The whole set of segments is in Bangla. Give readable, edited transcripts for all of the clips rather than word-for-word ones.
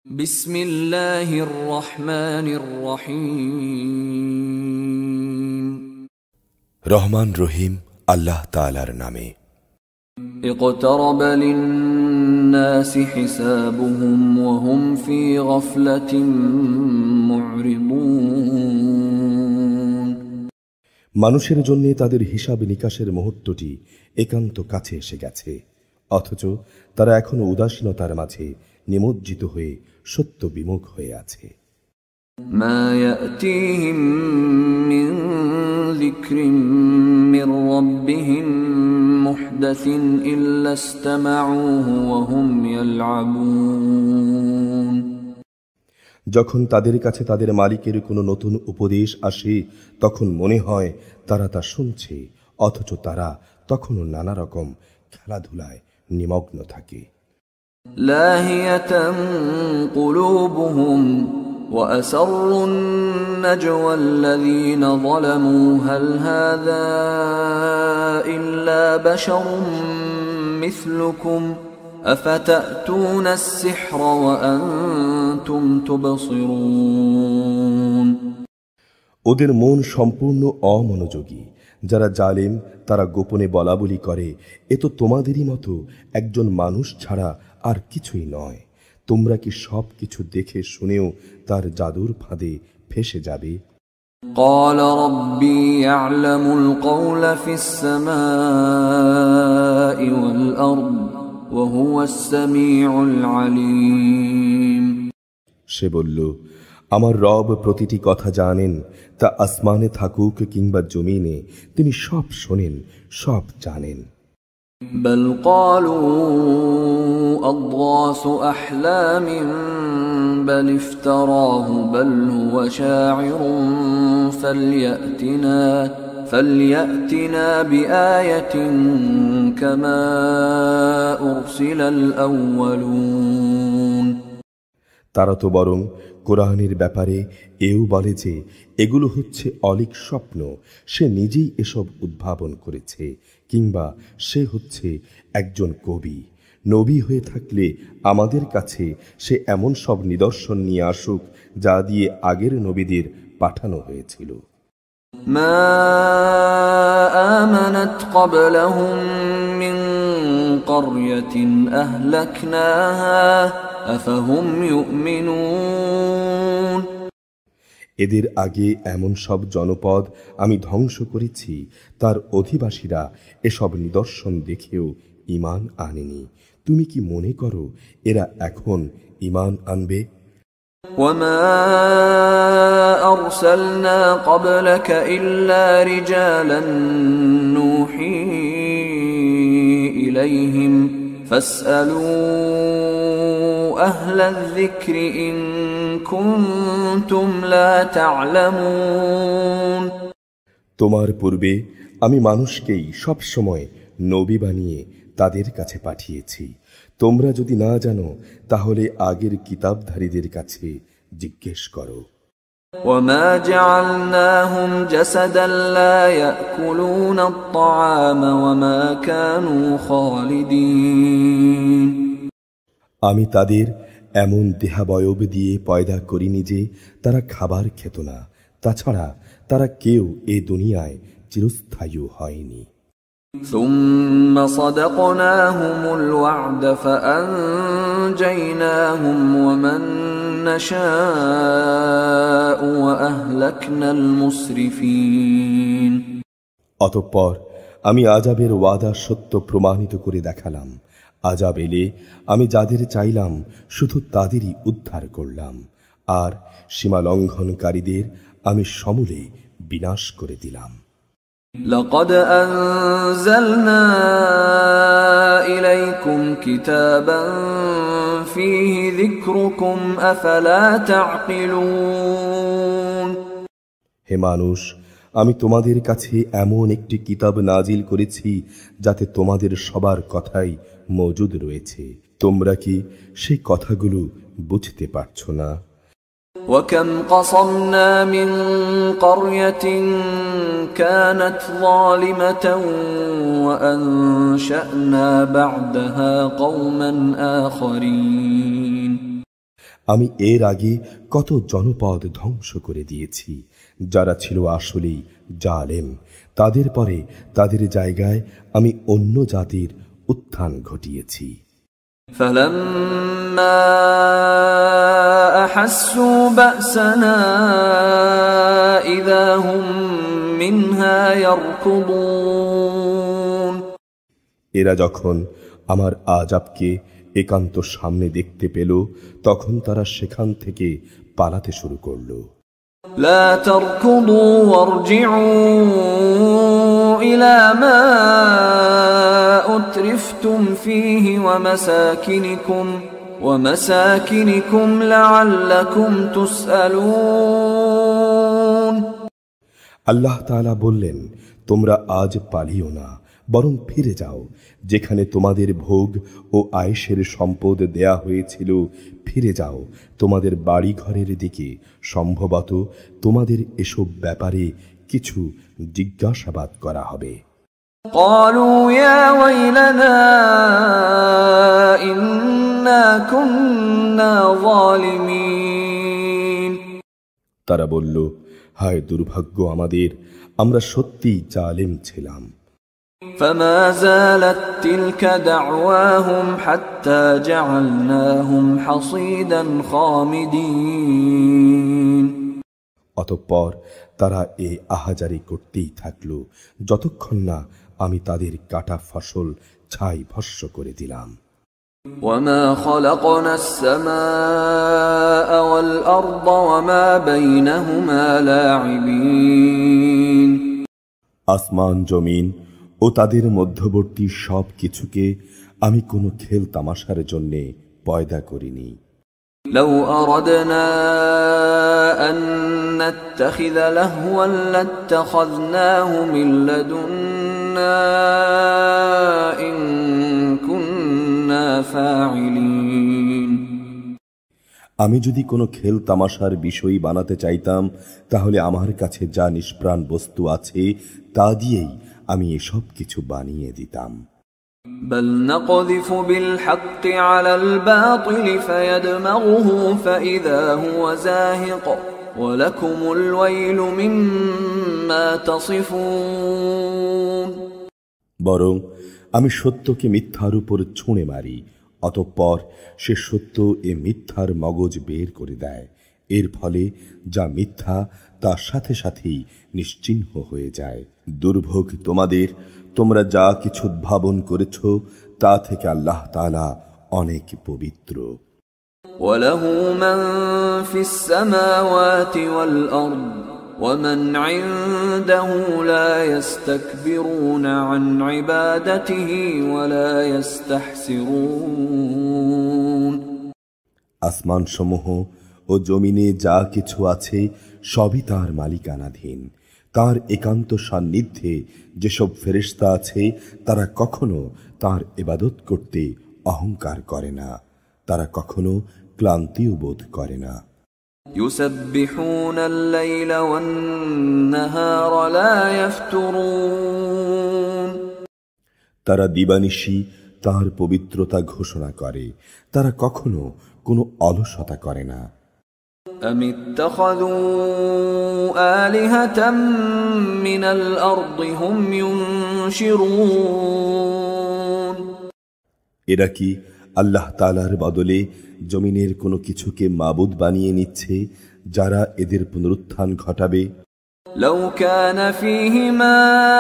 বিসমিল্লাহির রহমানির রহিম। রহমান রহিম আল্লাহ তাআলার নামে। ইকতারাবা লিন-নাসি হিসাবুহুম ওয়া হুম ফি গাফলাতিন মু'রিদুন। মানুষের জন্য তাদের হিসাব নিকাশের মুহূর্তটি একান্ত কাছে এসে গেছে, অথচ তারা এখনো উদাসীনতার মাঝে নিমজ্জিত হয়ে সত্য বিমুখ হয়ে আছে। মা ইয়াতিহিম মিন যিকরিন মির রাব্বিহিম মুহদাসিন ইল্লা ইসতামাউহু ওয়া হুম ইয়ালআবুন। যখন তাদের কাছে তাদের মালিকের কোনো নতুন উপদেশ আসে, তখন মনে হয় তারা তা শুনছে, অথচ তারা তখনও নানা রকম খেলাধুলায় নিমগ্ন থাকে। লাহিয়াতান কুলুবুহুম ওয়া আসররুন নাজওয়া আল্লাযীনা যালামু হাল হাযা ইল্লা বাশারুম মিসলুকুম আফাতাতুনা আস-সিহরা ওয়া আনতুম তুবসিরুন। ওদের মন সম্পূর্ণ অমনোযোগী। যারা জালেম তারা গোপনে বলাবলি করে, এ তো তোমাদেরই মতো একজন মানুষ ছাড়া আর কিছুই নয়। তোমরা কি সব কিছু দেখে শুনেও তার জাদুর ফাঁদে ফেসে যাবে? قال ربي يعلم القول في السماء والأرض وهو السميع العليم। সে বলল, আমার রব প্রতিটি কথা জানেন, তা আসমানে থাকুক কিংবা জমিনে, তিনি সব শোনেন, সব জানেন। بل قالوا أضغاث أحلام بل افتراه بل هو شاعر فليأتنا بآية كما أرسل الأولون। তারা তো বরং কোরআনের ব্যাপারে এও বলে যে এগুলো হচ্ছে অলীক স্বপ্ন, সে নিজেই এসব উদ্ভাবন করেছে, কিংবা সে হচ্ছে একজন কবি। নবী হয়ে থাকলে আমাদের কাছে সে এমন সব নিদর্শন নিয়ে আসুক যা দিয়ে আগের নবীদের পাঠানো হয়েছিল। মা আমানাত ক্বাবলাহুম মিন ক্বরয়াতিন আহলাকনাহা আফাহুম ইউমিনুন। এদের আগে এমন সব জনপদ আমি ধ্বংস করেছি, তার অধিবাসীরা এসব নিদর্শন দেখেও ঈমান আনেনি। তুমি কি মনে করো এরা এখন ঈমান আনবে? ওয়ামা আরসালনা ক্বাবলাকা ইল্লা রিজালান নূহি ইলাইহিম ফাসআলু আহলায যিকরি ইন কুনতুম লা তা'লামুন। তোমার পূর্বে আমি মানুষকেই সব সময় নবী বানিয়ে তাদের কাছে পাঠিয়েছি। তোমরা যদি না জানো তাহলে আগের কিতাবধারীদের কাছে জিজ্ঞেস করো। وما جعلناهم جسدا لا يأكلون الطعام وما كانوا خالدين। আমি তাদের এমন দেহাবয়ব দিয়ে পয়দা করিনি যে তারা খাবার খেত না, তাছাড়া তারা কেউ এ দুনিয়ায় চিরস্থায়ী হয়নি। ثم صدقناهم الوعد فأنجيناهم ومن نشاء وأهلكنا المسرفين। অতঃপর আমি আযাবের ওয়াদা সত্য প্রমাণিত করে দেখালাম। আযাব এলে আমি যাদের চাইলাম শুধু তাদেরই উদ্ধার করলাম, আর সীমা লঙ্ঘনকারীদের আমি সমূলে বিনাশ করে দিলাম। لقد أنزلنا إليكم كتابا فيه ذكركم أفلا تعقلون। হে মানুষ, আমি তোমাদের কাছে এমন একটি কিতাব নাজিল করেছি যাতে তোমাদের সবার কথাই মজুদ রয়েছে। তোমরা কি সেই কথাগুলো বুঝতে পারছো না? وكم قصمنا من قرية كانت ظالمة وأنشأنا بعدها قوما آخرين। আমি এর আগে কত জনপদ ধ্বংস করে দিয়েছি যারা ছিল আসলেই জালেম। তাদের পরে তাদের জায়গায় আমি অন্য জাতির উত্থান ঘটিয়েছি। فلما أحسوا بأسنا إذا هم منها يركضون। এরা যখন আমার আযাবকে একান্ত সামনে দেখতে পেল তখন তারা সেখান থেকে পালাতে শুরু করল। لا تركضوا وارجعوا إلى ما أترفتم فيه ومساكنكم لعلكم تسألون। আল্লাহ তাআলা বললেন, তোমরা আজ পালিও না, বরং ফিরে যাও যেখানে তোমাদের ভোগ ও আয়েশের সম্পদ দেয়া হয়েছিল। ফিরে যাও তোমাদের বাড়ি ঘরের দিকে, সম্ভবত তোমাদের এসব ব্যাপারে কিছু জিজ্ঞাসাবাদ করা হবে। قالوا يا ويلنا إنا كنا ظالمين। তারা বলল, হায় দুর্ভাগ্য আমাদের, আমরা সত্যিই জালেম ছিলাম। فما زالت تلك دعواهم حتى جعلناهم حصيدا خامدين। অতঃপর তারা এ আহাজারি করতেই থাকল যতক্ষণ না আমি তাদের কাটা ফসল ছাই ভস্ম করে দিলাম। وما خلقنا السماء والأرض وما بينهما لاعبين। আসমান জমিন ও তাদের মধ্যবর্তী সব কিছুকে আমি কোনো খেল তামাশার জন্যে পয়দা করিনি। لو أردنا أن نتخذ لهوا لاتخذناه من لدنا إن كنا فاعلين। আমি যদি কোনো খেল তামাশার বিষয় বানাতে চাইতাম তাহলে আমার কাছে যা নিষ্প্রাণ বস্তু আছে তা দিয়েই আমি এসব কিছু বানিয়ে দিতাম। بل نقذف بالحق على الباطل فيدمغه فإذا هو زاهق ولكم الويل مما تصفون। বরং আমি সত্যকে মিথ্যার উপর ছুঁড়ে মারি, অতঃপর সে সত্য এ মিথ্যার মগজ বের করে দেয়। এর ফলে যা মিথ্যা তার সাথে সাথেই নিশ্চিহ্ন হয়ে যায়। দুর্ভোগ তোমাদের, তোমরা যা কিছু উদ্ভাবন করেছ তা থেকে আল্লাহ তাআলা অনেক পবিত্র। وله من في السماوات والأرض ومن عنده لا يستكبرون عن عبادته ولا يستحسرون। আসমান সমূহ ও জমিনে যা কিছু আছে সবই তার মালিকানাধীন। তার একান্ত সান্নিধ্যে যেসব ফেরেশতা আছে তারা কখনো তার ইবাদত করতে অহংকার করে না, তারা কখনো ক্লান্তিও বোধ করে না। يسبحون الليل والنهار لا يفترون। তারা দিবানিশি তার পবিত্রতা ঘোষণা করে, তারা কখনো কোনো অলসতা করে না। أم اتخذوا آلهة من الأرض هم ينشرون। এরা কি আল্লাহ তাআলার বদলে জমিনের কোনো কিছুকে মাবুদ বানিয়ে নিচ্ছে যারা এদের পুনরুত্থান ঘটাবে? لو كان فيهما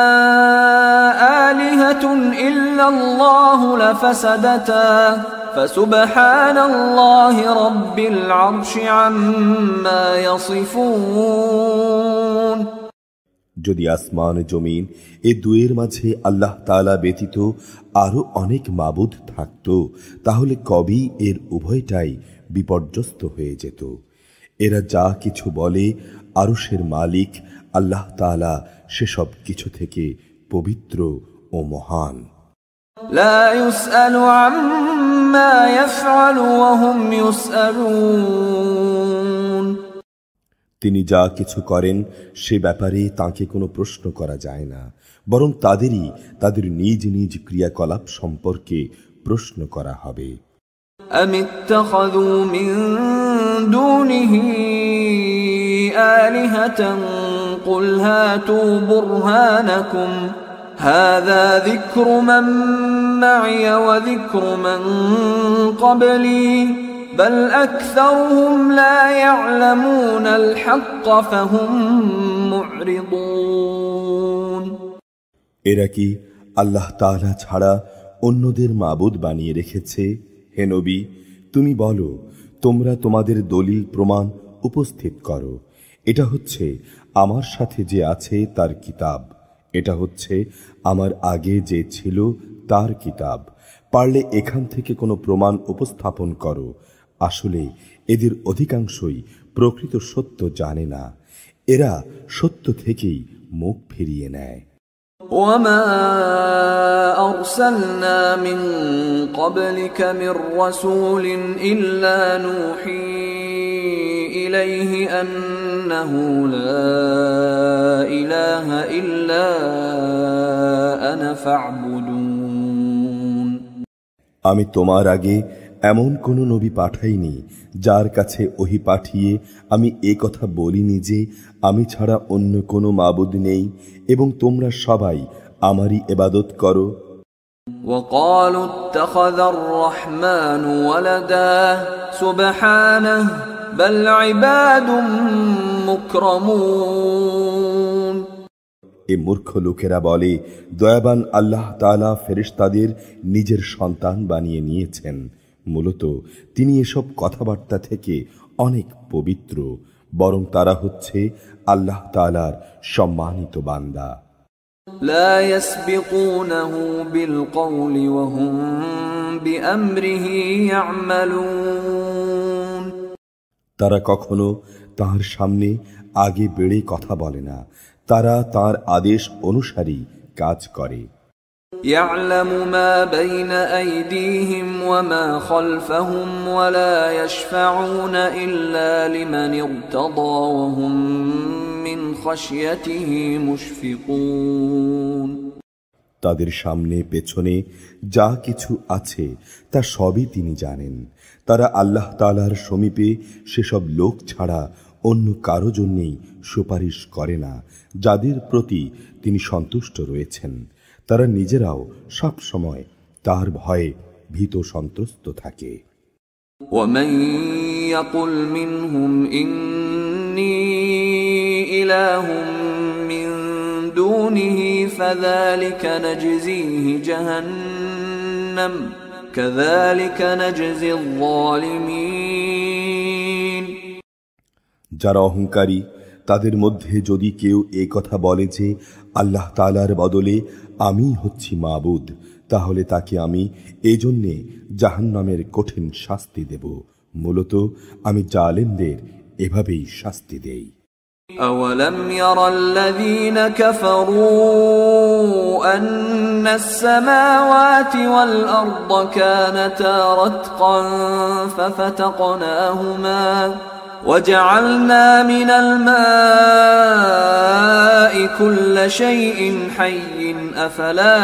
آلهة إلا الله لفسدتا فسبحان الله رب العرش عما يصفون। যদি আসমান জমিন এ দুয়ের মাঝে আল্লাহ তাআলা ব্যতীত আরো অনেক মাবুদ থাকত তাহলে কবি এর উভয়টাই বিপর্যস্ত হয়ে যেত। এরা যা কিছু বলে আরশের মালিক আল্লাহ তাআলা সেসব কিছু থেকে পবিত্র ও মহান। لا يسأل عما يفعل وهم يسألون। তিনি যা কিছু করেন সে ব্যাপারে তাঁকে কোনো প্রশ্ন করা যায় না, বরং তাদেরই তাদের নিজ নিজ ক্রিয়াকলাপ সম্পর্কে প্রশ্ন করা হবে। أم اتخذوا من آلهة قل هاتوا برهانكم هذا ذكر من معي وذكر من قبلي بل أكثرهم لا يعلمون الحق فهم معرضون এরা কি আল্লাহ তাআলা ছাড়া অন্যদের মাবুদ বানিয়ে রেখেছে? হে নবী, তুমি বলো, তোমরা তোমাদের দলিল প্রমাণ উপস্থিত করো। এটা হচ্ছে আমার সাথে যে আছে তার কিতাব, এটা হচ্ছে আমার আগে যে ছিল তার কিতাব। পারলে এখান থেকে কোনো প্রমাণ উপস্থাপন করো। আসলে এদের অধিকাংশই প্রকৃত সত্য জানে না, এরা সত্য থেকেই মুখ ফিরিয়ে নেয়। وما أرسلنا من قبلك من رسول إلا نوحي إليه أنه لا إله إلا أنا فاعبدون আমি তোমার আগে এমন কোন নবী পাঠাইনি যার কাছে ওহী পাঠিয়ে আমি এই কথা বলিনি যে আমি ছাড়া অন্য কোনো মাবুদ নেই এবং তোমরা সবাই আমারই ইবাদত করো। وقالوا اتخذ الرحمن ولدا سبحانه بل عباد مكرمون এই মূর্খ লোকেরা বলে, দয়াবান আল্লাহ তাআলা ফেরেশতাদের নিজের সন্তান বানিয়ে নিয়েছেন। মূলত তিনি এসব কথাবার্তা থেকে অনেক পবিত্র, বরং তারা হচ্ছে আল্লাহ তাআলার সম্মানিত বান্দা। لا يسبقونه بالقول وهم بأمره يعملون তারা কখনো তার সামনে আগে বেড়ে কথা বলে না, তারা তার আদেশ অনুসারী কাজ করে। يعلم ما بين أيديهم وما خلفهم ولا يشفعون إلا لمن ارتضى وهم من خشيته مشفقون তাদের সামনে পেছনে যা কিছু আছে তা সবই তিনি জানেন। তারা আল্লাহ তাআলার সমীপে সেসব লোক ছাড়া অন্য কারো জন্যেই সুপারিশ করে না যাদের প্রতি তিনি সন্তুষ্ট রয়েছেন। তারা নিজেরাও সব সময় তার ভয়ে ভীত সন্ত্রস্ত থাকে। ومن يقل منهم إني إله من دونه فذلك نجزيه جهنم كذلك نجزي الظالمين যারা অহংকারী, তাদের মধ্যে যদি কেউ এই কথা বলে যে আল্লাহ তাআলার বদলে আমি হচ্ছি মাবুদ, তাহলে তাকে আমি এজন্যে জাহান্নামের কঠিন শাস্তি দেব। মূলত আমি জালেমদের এভাবেই শাস্তি দেই। أولم ير الذين كفروا أن السماوات والأرض كانتا رتقا ففتقناهما وجعلنا من الماء كل شيء حي أفلا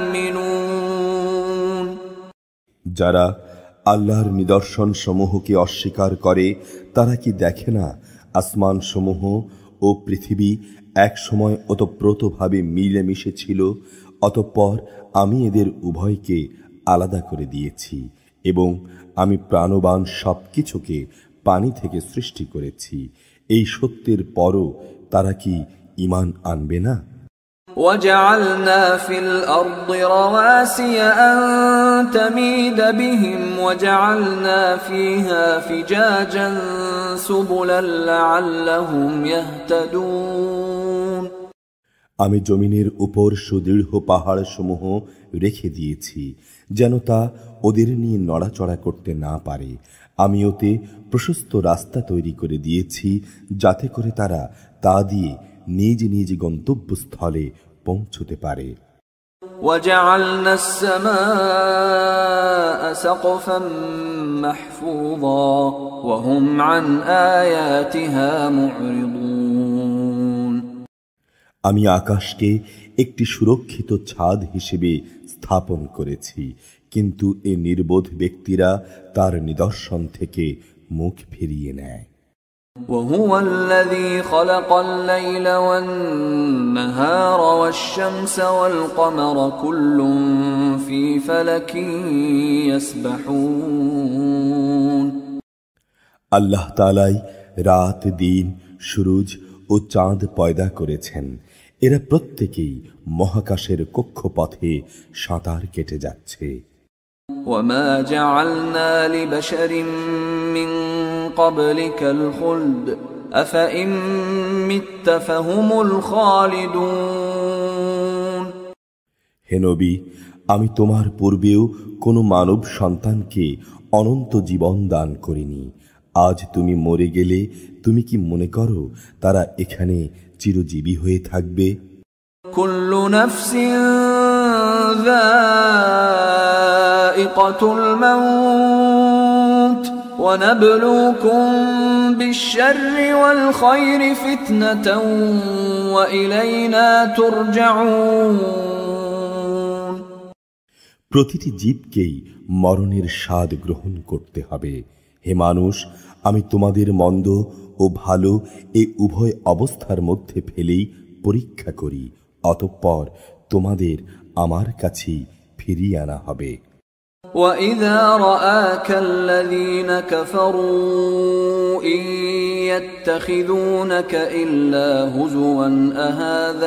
يؤمنون যারা আল্লাহর নিদর্শন সমূহকে অস্বীকার করে তারা কি দেখে না আসমান সমূহ ও পৃথিবী এক সময় ওতপ্রোতভাবে মিলেমিশে ছিল, অতঃপর আমি এদের উভয়কে আলাদা করে দিয়েছি এবং আমি প্রাণবান সবকিছুকে পানি থেকে সৃষ্টি করেছি। এই সত্যের পরও তারা কি ঈমান আনবে না? وجعلنا في الأرض رواسي أن تميد بهم وجعلنا فيها فجاجا سبلا لعلهم يهتدون আমি জমিনের উপর সুদৃঢ় পাহাড় সমূহ রেখে দিয়েছি যেন তা ওদের নিয়ে নড়াচড়া করতে না পারে। আমি ওতে প্রশস্ত রাস্তা তৈরি করে দিয়েছি যাতে করে তারা তা দিয়ে নিজ নিজ গন্তব্যস্থলে পৌঁছতে পারে। وجعلنا السماء سقفا محفوظا وهم عن آياتها معرضون আমি আকাশকে একটি সুরক্ষিত ছাদ হিসেবে স্থাপন করেছি, কিন্তু এ নির্বোধ ব্যক্তিরা তার নিদর্শন থেকে মুখ ফিরিয়ে নেয়। وهو الذي خلق الليل والنهار والشمس والقمر كل في فلك يسبحون আল্লাহ তাআলাই রাত দিন সূরজ ও চাঁদ পয়দা করেছেন, এরা প্রত্যেকেই মহাকাশের কক্ষপথে সাঁতার কেটে যাচ্ছে। وما جعلنا لبشر من قبلك الخلد أفإن مت فهم الخالدون হে নবী, আমি তোমার পূর্বেও কোনো মানব সন্তানকে অনন্ত জীবন দান করিনি। আজ তুমি মরে গেলে তুমি কি মনে করো তারা এখানে চিরজীবী হয়ে থাকবে? কুল্লু নাফসিন যায়িকাতুল মাউত ওয়া নাবলুকুম বিশ-শাররি ওয়াল খায়রি ফিতনাতাও ওয়া ইলাইনা তুরজাউন। প্রতিটি জীবকেই মরণের স্বাদ গ্রহণ করতে হবে। হে মানুষ, আমি তোমাদের মন্দ ও ভালো এই উভয় অবস্থার মধ্যে ফেলেই পরীক্ষা করি, অতঃপর তোমাদের আমার কাছেই ফিরিয়ে আনা হবে। وَإِذَا رَآكَ الَّذِينَ كَفَرُوا إِن يَتَّخِذُونَكَ إِلَّا هُزُوًا أَهَذَا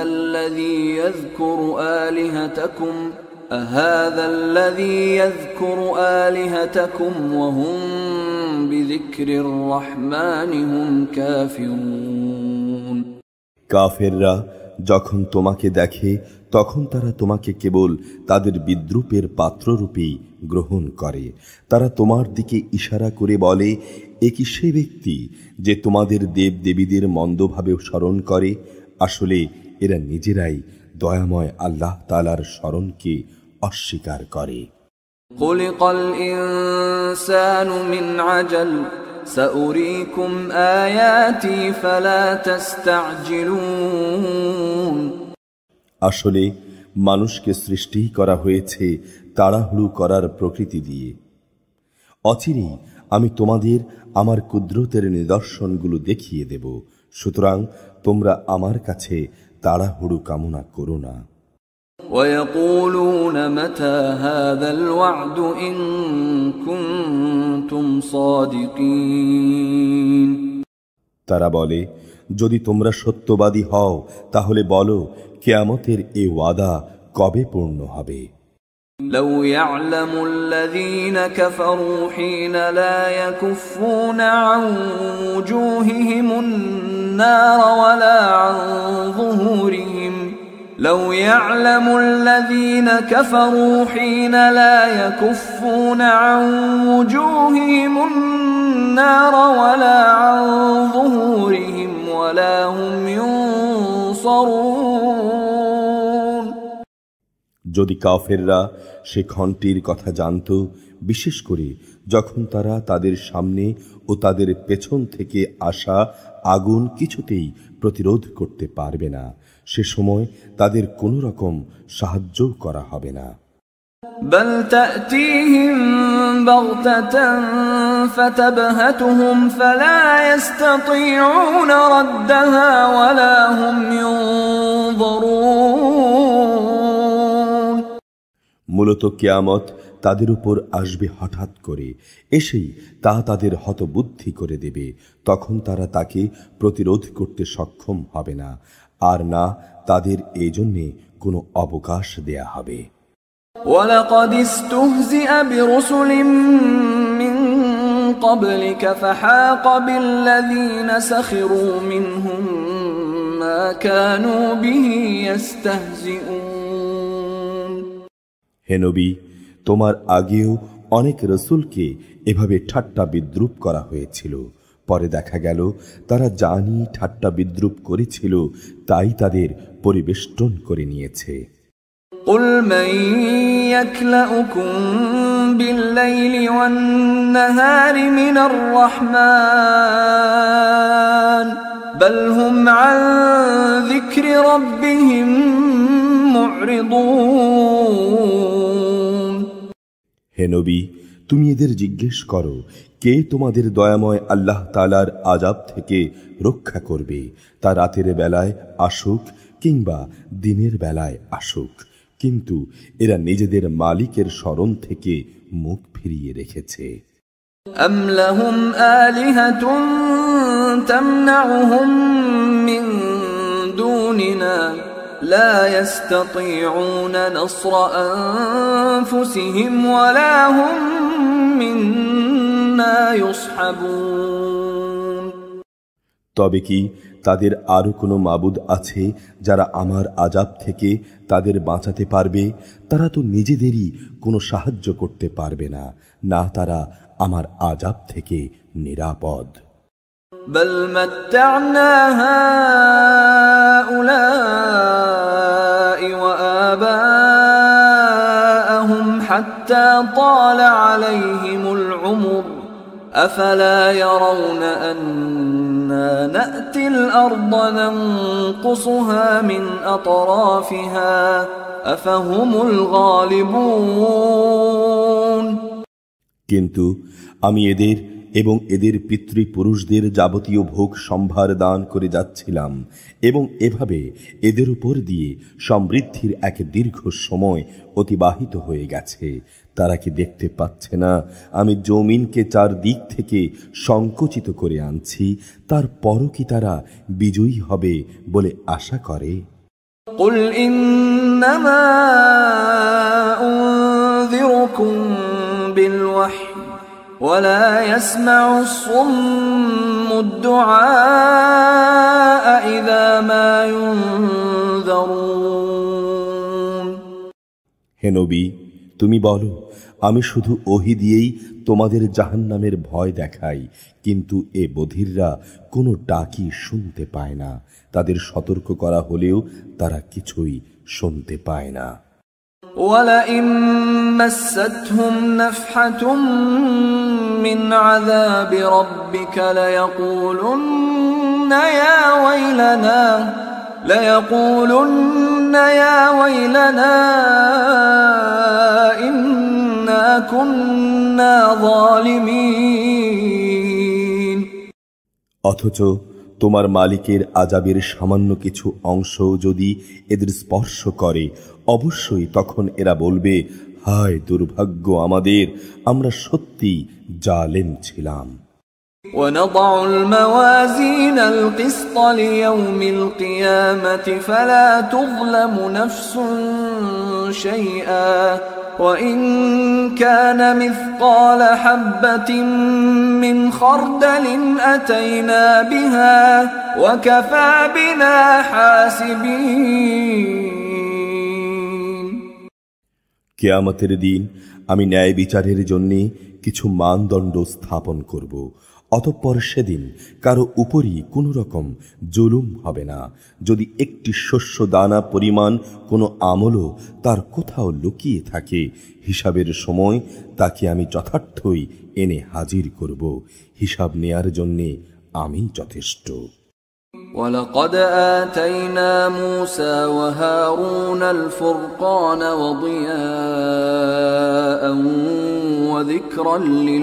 الَّذِي يَذْكُرُ آلِهَتَكُمْ وَهُمْ بِذِكْرِ الرَّحْمَنِ هُمْ كَافِرُونَ কাফেররা যখন তোমাকে দেখে তখন তারা তোমাকে কেবল তাদের বিদ্রূপের পাত্ররূপেই গ্রহণ করে। তারা তোমার দিকে ইশারা করে বলে, এ কি সে ব্যক্তি যে তোমাদের দেবদেবীদের মন্দভাবে স্মরণ করে? আসলে এরা নিজেরাই দয়াময় আল্লাহ তাআলার স্মরণকে অস্বীকার করে। খুলিকাল ইনসানু মিন আজাল সাউরীকুম আয়াতি ফালা তাস্তা'জিলুন। আসলে মানুষকে সৃষ্টি করা হয়েছে তাড়াহুড়ো করার প্রকৃতি দিয়ে। অচিরেই আমি তোমাদের আমার কুদরতের নিদর্শনগুলো দেখিয়ে দেব, সুতরাং তোমরা আমার কাছে তাড়াহুড়ো কামনা করো না। وَيَقُولُونَ مَتَى هَذَا الْوَعْدُ إِن كُنتُمْ صَادِقِينَ। তারা বলে, যদি তোমরা সত্যবাদী হও তাহলে বলো কিয়ামতের এই ওয়াদা কবে পূর্ণ হবে? لو يعلم الذين كفروا حين لا يكفون عن وجوههم النار ولا عن ظهورهم لو يعلم الذين كفروا حين لا يكفون عن وجوههم النار ولا عن ظهورهم ولا هم ينصرون। যদি কাফেররা সে ঘণ্টির কথা জানত, বিশেষ করে যখন তারা তাদের সামনে ও তাদের পেছন থেকে আসা আগুন কিছুতেই প্রতিরোধ করতে পারবে না, সে সময় তাদের কোনো রকম সাহায্য করা হবে না। بل تأتيهم بغتة فتبهتهم فلا يستطيعون ردها ولا هم ينظرون। মূলত কিয়ামত তাদের উপর আসবে হঠাৎ করে, এসেই তা তাদের হতবুদ্ধি করে দেবে। তখন তারা তাকে প্রতিরোধ করতে সক্ষম হবে না, আর না তাদের এই জন্যে কোনো অবকাশ দেয়া হবে। وَلَقَدِ اسْتُهْزِئَ بِرُسُلٍ مِّن قَبْلِكَ فَحَاقَ بِالَّذِينَ سَخِرُوا مِنْهُم مَّا كَانُوا بِهِ يَسْتَهْزِئُونَ। হে নবী, তোমার আগেও অনেক রসুলকে এভাবে ঠাট্টা বিদ্রূপ করা হয়েছিল। পরে দেখা গেল তারা জানি ঠাট্টা বিদ্রূপ করেছিল, তাই তাদের পরিবেষ্টন করে নিয়েছে। قُلْ مَن يَكْلَؤُكُم بِاللَّيْلِ وَالنَّهَارِ مِنَ الرَّحْمَنِ بَلْ هُمْ عَن ذِكْرِ رَبِّهِم مُّعْرِضُونَ। হে নবী, তুমি এদের জিজ্ঞেস করো, কে তোমাদের দয়াময় আল্লাহ তাআলার আযাব থেকে রক্ষা করবে, তা রাতের বেলায় আসুক কিংবা দিনের বেলায় আসুক। কিন্তু এরা নিজেদের মালিকের স্মরণ থেকে মুখ ফিরিয়ে রেখেছে। أم لهم آلهة تمنعهم من دوننا لا يستطيعون نصر أنفسهم ولا هم منا يصحبون। তবে কি তাদের আরো কোনো মাবুদ আছে যারা আমার আযাব থেকে তাদের বাঁচাতে পারবে? তারা তো নিজেদেরই কোনো সাহায্য করতে পারবে না, না তারা আমার আযাব থেকে নিরাপদ। بل متعنا هؤلاء وآباءهم حتى طال عليهم العمر أفلا يرون أنا نأتي الأرض ننقصها من أطرافها أفهم الغالبون। কিন্তু আমি এদের এবং এদের পিতৃপুরুষদের যাবতীয় ভোগ সম্ভার দান করে যাচ্ছিলাম এবং এভাবে এদের উপর দিয়ে সমৃদ্ধির এক দীর্ঘ সময় অতিবাহিত হয়ে গেছে। তারা কি দেখতে পাচ্ছে না আমি জমিনকে চারদিক থেকে সংকুচিত করে আনছি? তারপরও কি তারা বিজয়ী হবে বলে আশা করে? قل إنما أنذركم بالوحي ولا يسمع الصم الدعاء إذا ما ينذرون। হে নবী, তুমি বলো, আমি শুধু ওহী দিয়েই তোমাদের জাহান্নামের ভয় দেখাই, কিন্তু এ বধিররা কোনো ডাকই শুনতে পায় না। তাদের সতর্ক করা হলেও তারা কিছুই শুনতে পায় না। ولئن مستهم نفحة من عذاب ربك ليقولن يا ويلنا إنا كنا ظالمين। অথচ তোমার মালিকের আযাবের সামান্য কিছু অংশ যদি এদের স্পর্শ করে, অবশ্যই তখন এরা বলবে, হায় দুর্ভাগ্য আমাদের, আমরা সত্যি জালেম ছিলাম। ونضع الموازين القسط ليوم القيامة فلا تظلم نفس شيئا وإن كان مثقال حبة من خردل أتينا بها وكفى بنا حاسبين। কিয়ামতের দিন আমি ন্যায় বিচারের জন্যে কিছু মানদণ্ড স্থাপন করব। অতঃপর সেদিন কারো উপরই কোনো রকম জুলুম হবে না। যদি একটি শস্য দানা পরিমাণ কোনো আমলও তার কোথাও লুকিয়ে থাকে, হিসাবের সময় তাকে আমি যথার্থই এনে হাজির করব। হিসাব নেয়ার জন্যে আমি যথেষ্ট। ولقد آتينا موسى وهارون الفرقان وضياء وذكرا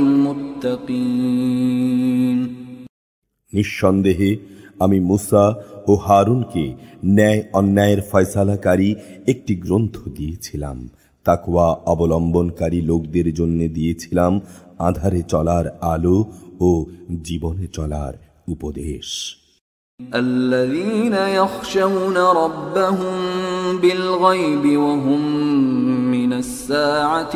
للمتقين। নিঃসন্দেহে আমি মুসা ও হারুনকে ন্যায় অন্যায়ের ফয়সালাকারী একটি গ্রন্থ দিয়েছিলাম। তাকওয়া অবলম্বনকারী লোকদের জন্য দিয়েছিলাম আধারে চলার আলো ও জীবনে চলার উপদেশ। الذين يخشون ربهم بالغيب وهم من الساعة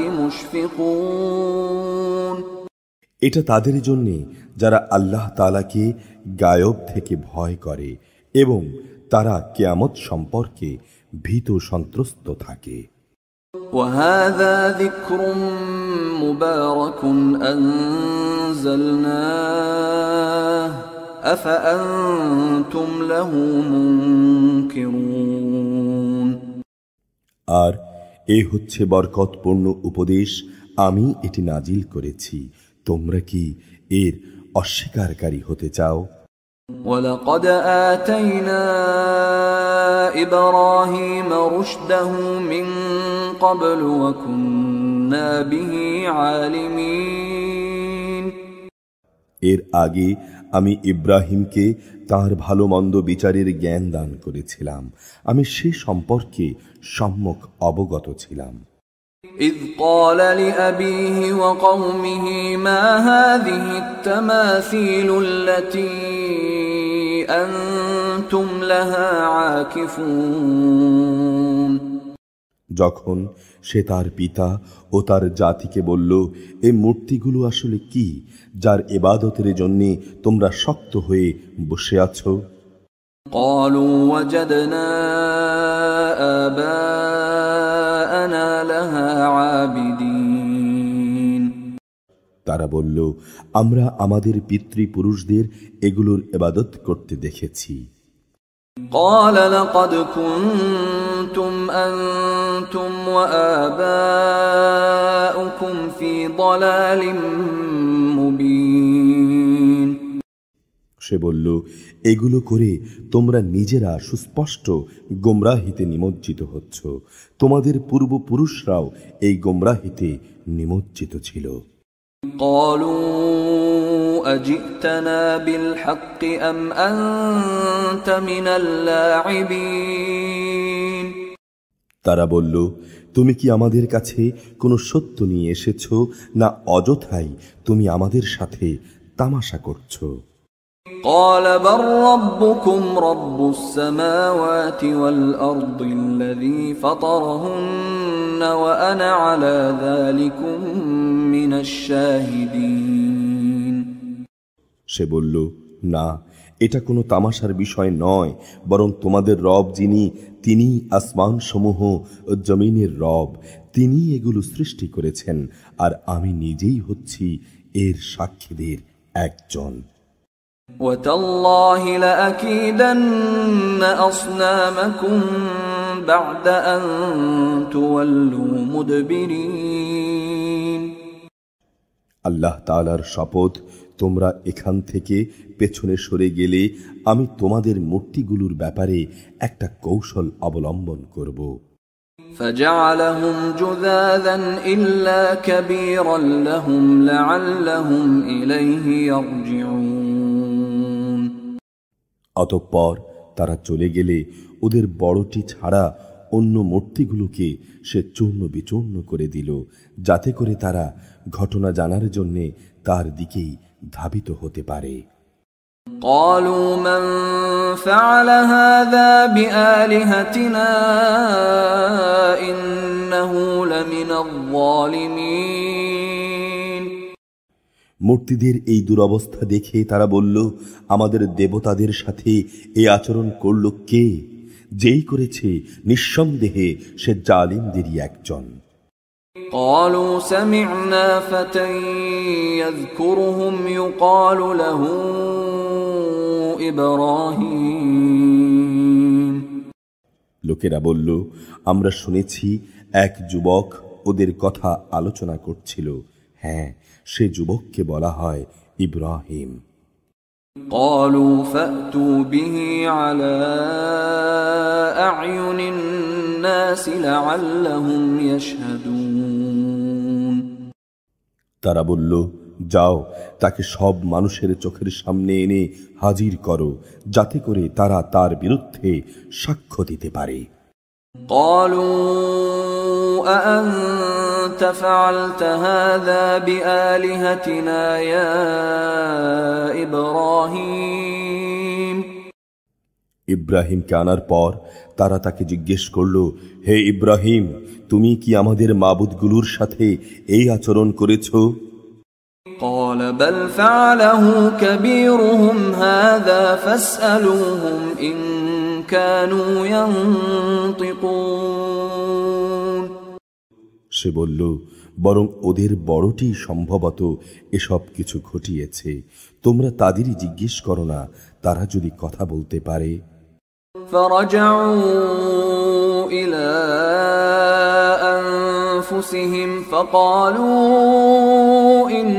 مشفقون। এটা তাদের জন্য যারা আল্লাহ তাআলাকে গায়ব থেকে ভয় করে এবং তারা কিয়ামত সম্পর্কে ভীত সন্ত্রস্ত থাকে। وهذا ذكر مبارك أنزلناه أفأنتم له منكرون। আর এ হচ্ছে বরকতপূর্ণ উপদেশ, আমি এটি নাজিল করেছি, তোমরা কি এর অস্বীকারী হতে চাও? ولقد آتينا إبراهيم رشده من قبل وكنا كنا به عالمين এর আগে আমি ইব্রাহিমকে তার ভালো মন্দ বিচারের জ্ঞান দান করেছিলাম, আমি সে সম্পর্কে সম্যক অবগত ছিলাম। إذ قال لأبيه وقومه ما هذه التماثيل التي أنتم لها عاكفون যখন সে তার পিতা ও তার জাতিকে বলল, এই মূর্তিগুলো আসলে কি যার ইবাদতের জন্য তোমরা শক্ত হয়ে বসে আছো? قالوا وجدنا آباءنا لها عابدين তারা বলল, আমরা আমাদের পিতৃপুরুষদের এগুলোর ইবাদত করতে দেখেছি। قال لقد كنتم أنتم وآباؤكم في ضلال مبين সে বলল, এগুলো করে তোমরা নিজেরা সুস্পষ্ট গোমরাহিতে নিমজ্জিত হচ্ছ, তোমাদের পূর্বপুরুষরাও এই গোমরাহিতে নিমজ্জিত ছিল। قالوا أجئتنا بالحق أم أنت من اللاعبين তারা বলল, তুমি কি আমাদের কাছে কোনো সত্য নিয়ে এসেছো, না অযথাই তুমি আমাদের সাথে তামাশা করছো? قال بل ربكم رب السماوات والأرض الذي فطرهن وأنا على ذلكم من الشاهدين সে বলল, না, এটা কোনো তামাশার বিষয় নয়, বরং তোমাদের রব যিনি, তিনি আসমান সমূহ ও জমিনের রব, তিনি এগুলো সৃষ্টি করেছেন, আর আমি নিজেই হচ্ছি এর সাক্ষীদের একজন। وتالله لأكيدن أصنامكم بعد أن تولوا مدبرين আল্লাহ তাআলার শপথ, তোমরা এখান থেকে পেছনে সরে গেলে আমি তোমাদের মূর্তিগুলোর ব্যাপারে একটা কৌশল অবলম্বন করব। فجعلهم جذاذا إلا كبيرا لهم لعلهم إليه يرجعون অতঃপর তারা চলে গেলে ওদের বড়টি ছাড়া অন্য মূর্তিগুলোকে সে চূর্ণ বিচূর্ণ করে দিল, যাতে করে তারা ঘটনা জানার জন্য তার দিকেই ধাবিত হতে পারে। قالوا من فعل هذا بآلهتنا إنه لمن الظالمين মূর্তিদের এই দুরবস্থা দেখে তারা বলল, আমাদের দেবতাদের সাথে এই আচরণ করল কে? যেই করেছে নিঃসন্দেহে সে জালিমদেরই একজন। قالوا سمعنا فتى يذكرهم يقال له إبراهيم লোকেরা বলল, আমরা শুনেছি এক যুবক ওদের কথা আলোচনা করছিল, হ্যাঁ, সে যুবককে বলা হয় ইব্রাহিম। قالوا فأتوا به على أعين الناس لعلهم يشهدون তারা বলল, যাও, তাকে সব মানুষের চোখের সামনে এনে হাজির করো, যাতে করে তারা তার বিরুদ্ধে সাক্ষ্য দিতে পারে। قالوا أأنت فعلت هذا بآلهتنا يا إبراهيم ইব্রাহিমকে আনার পর তারা তাকে জিজ্ঞেস করল, হে ইব্রাহিম, তুমি কি আমাদের মাবুদগুলোর সাথে এই আচরণ করেছ? قال بل فعله كبيرهم هذا فاسألوهم إن كانوا ينطقون সে বলল, বরং ওদের বড়টি সম্ভবত এসব কিছু ঘটিয়েছে, তোমরা তাদেরই জিজ্ঞেস করো না, তারা যদি কথা বলতে পারে। فرجعوا إلى أنفسهم فقالوا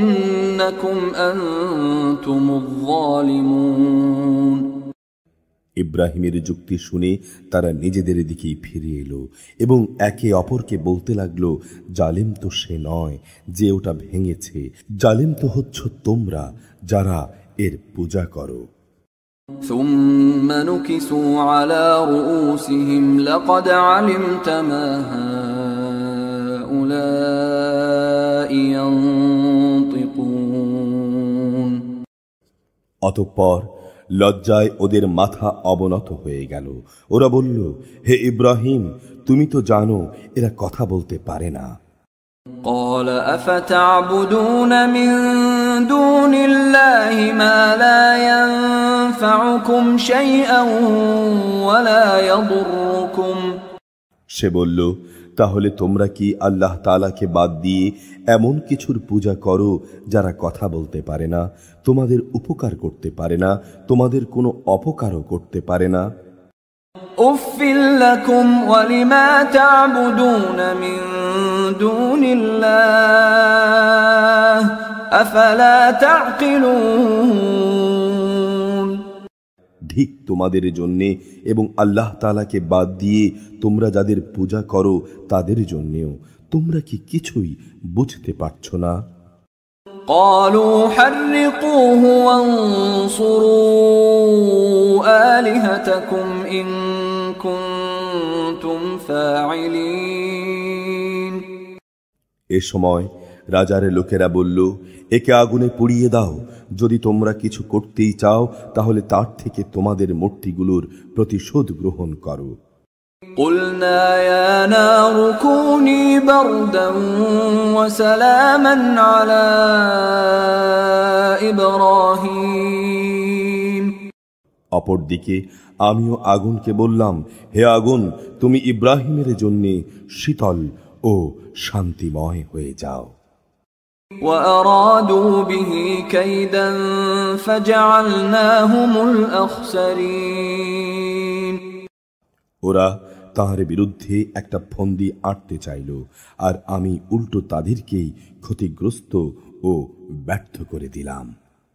إنكم أنتم الظالمون ইব্রাহিমের যুক্তি শুনে তারা নিজেদের দিকেই ফিরে এলো এবং একে অপরকে বলতে লাগলো, জালিম তো সে নয় যে ওটা ভেঙেছে, জালিম তো হচ্ছ তোমরা যারা এর পূজা করো। ثم نكسوا على رؤوسهم لقد علمت ما هؤلاء ينطقون। অতঃপর লজ্জায় ওদের মাথা অবনত হয়ে গেল। ওরা বলল, হে ইব্রাহিম, তুমি তো জানো এরা কথা বলতে পারে না। قال أفتعبدون من دون الله ما لا ينفعكم شيئا ولا يضركم। সে বলল, তাহলে তোমরা কি আল্লাহ তাআলাকে বাদ দিয়ে এমন কিছুর পূজা করো যারা কথা বলতে পারে না, তোমাদের উপকার করতে পারে না, তোমাদের কোনো অপকারও করতে পারে না? উফিল লাকুম ওয়া লিমা তা'বুদুন মিন দুনিল্লাহ আফালা তা'কিলুন। ঠিক তোমাদের জন্যে এবং আল্লাহ তাআলাকে বাদ দিয়ে তোমরা যাদের পূজা করো তাদের জন্যেও তোমরা কি কিছুই বুঝতে পারছো না? قالوا حرقوه وانصروا آلهتكم إن كنتم فاعلين। এ সময় রাজার লোকেরা বলল, একে আগুনে পুড়িয়ে দাও, যদি তোমরা কিছু করতেই চাও তাহলে তার থেকে তোমাদের মূর্তিগুলোর প্রতিশোধ গ্রহণ করো। قلنا يا نار كوني بردا وسلاما على إبراهيم। অপরদিকে আমিও আগুনকে বললাম, হে আগুন, তুমি ইব্রাহিমের জন্য শীতল ও শান্তিময় হয়ে যাও। وأرادوا به كيدا فجعلناهم الأخسرين। ওরা তাঁর বিরুদ্ধে একটা ফন্দি আঁটতে চাইল, আর আমি উল্টো তাদেরকেই ক্ষতিগ্রস্ত ও ব্যর্থ করে দিলাম।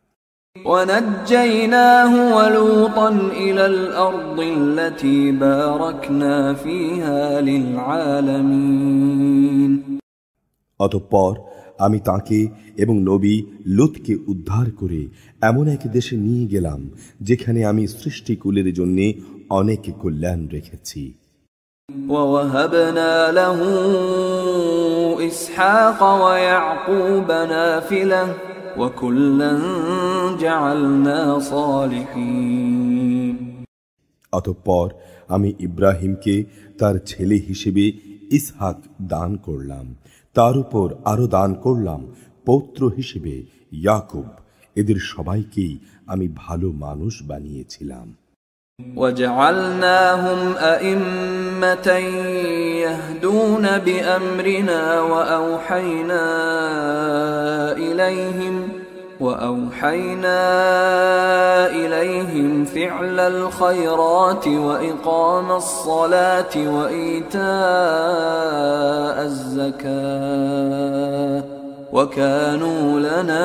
ونجيناه ولوطا إلى الأرض التي باركنا فيها للعالمين। অতঃপর আমি তাকে এবং নবী লূতকে উদ্ধার করে এমন এক দেশে নিয়ে গেলাম যেখানে আমি সৃষ্টিকুলের জন্য অনেক কল্যাণ রেখেছি। ووهبنا له إسحاق ويعقوب نافلة وكلا جعلنا صالحين। অতঃপর আমি ইব্রাহিমকে তার ছেলে হিসেবে ইসহাক দান করলাম, তার উপর আরো দান করলাম পৌত্র হিসেবে ইয়াকুব। এদের সবাইকেই আমি ভালো মানুষ বানিয়েছিলাম। وجعلناهم أئمة يهدون بأمرنا وأوحينا إليهم فعل الخيرات وإقام الصلاة وإيتاء الزكاة وكانوا لنا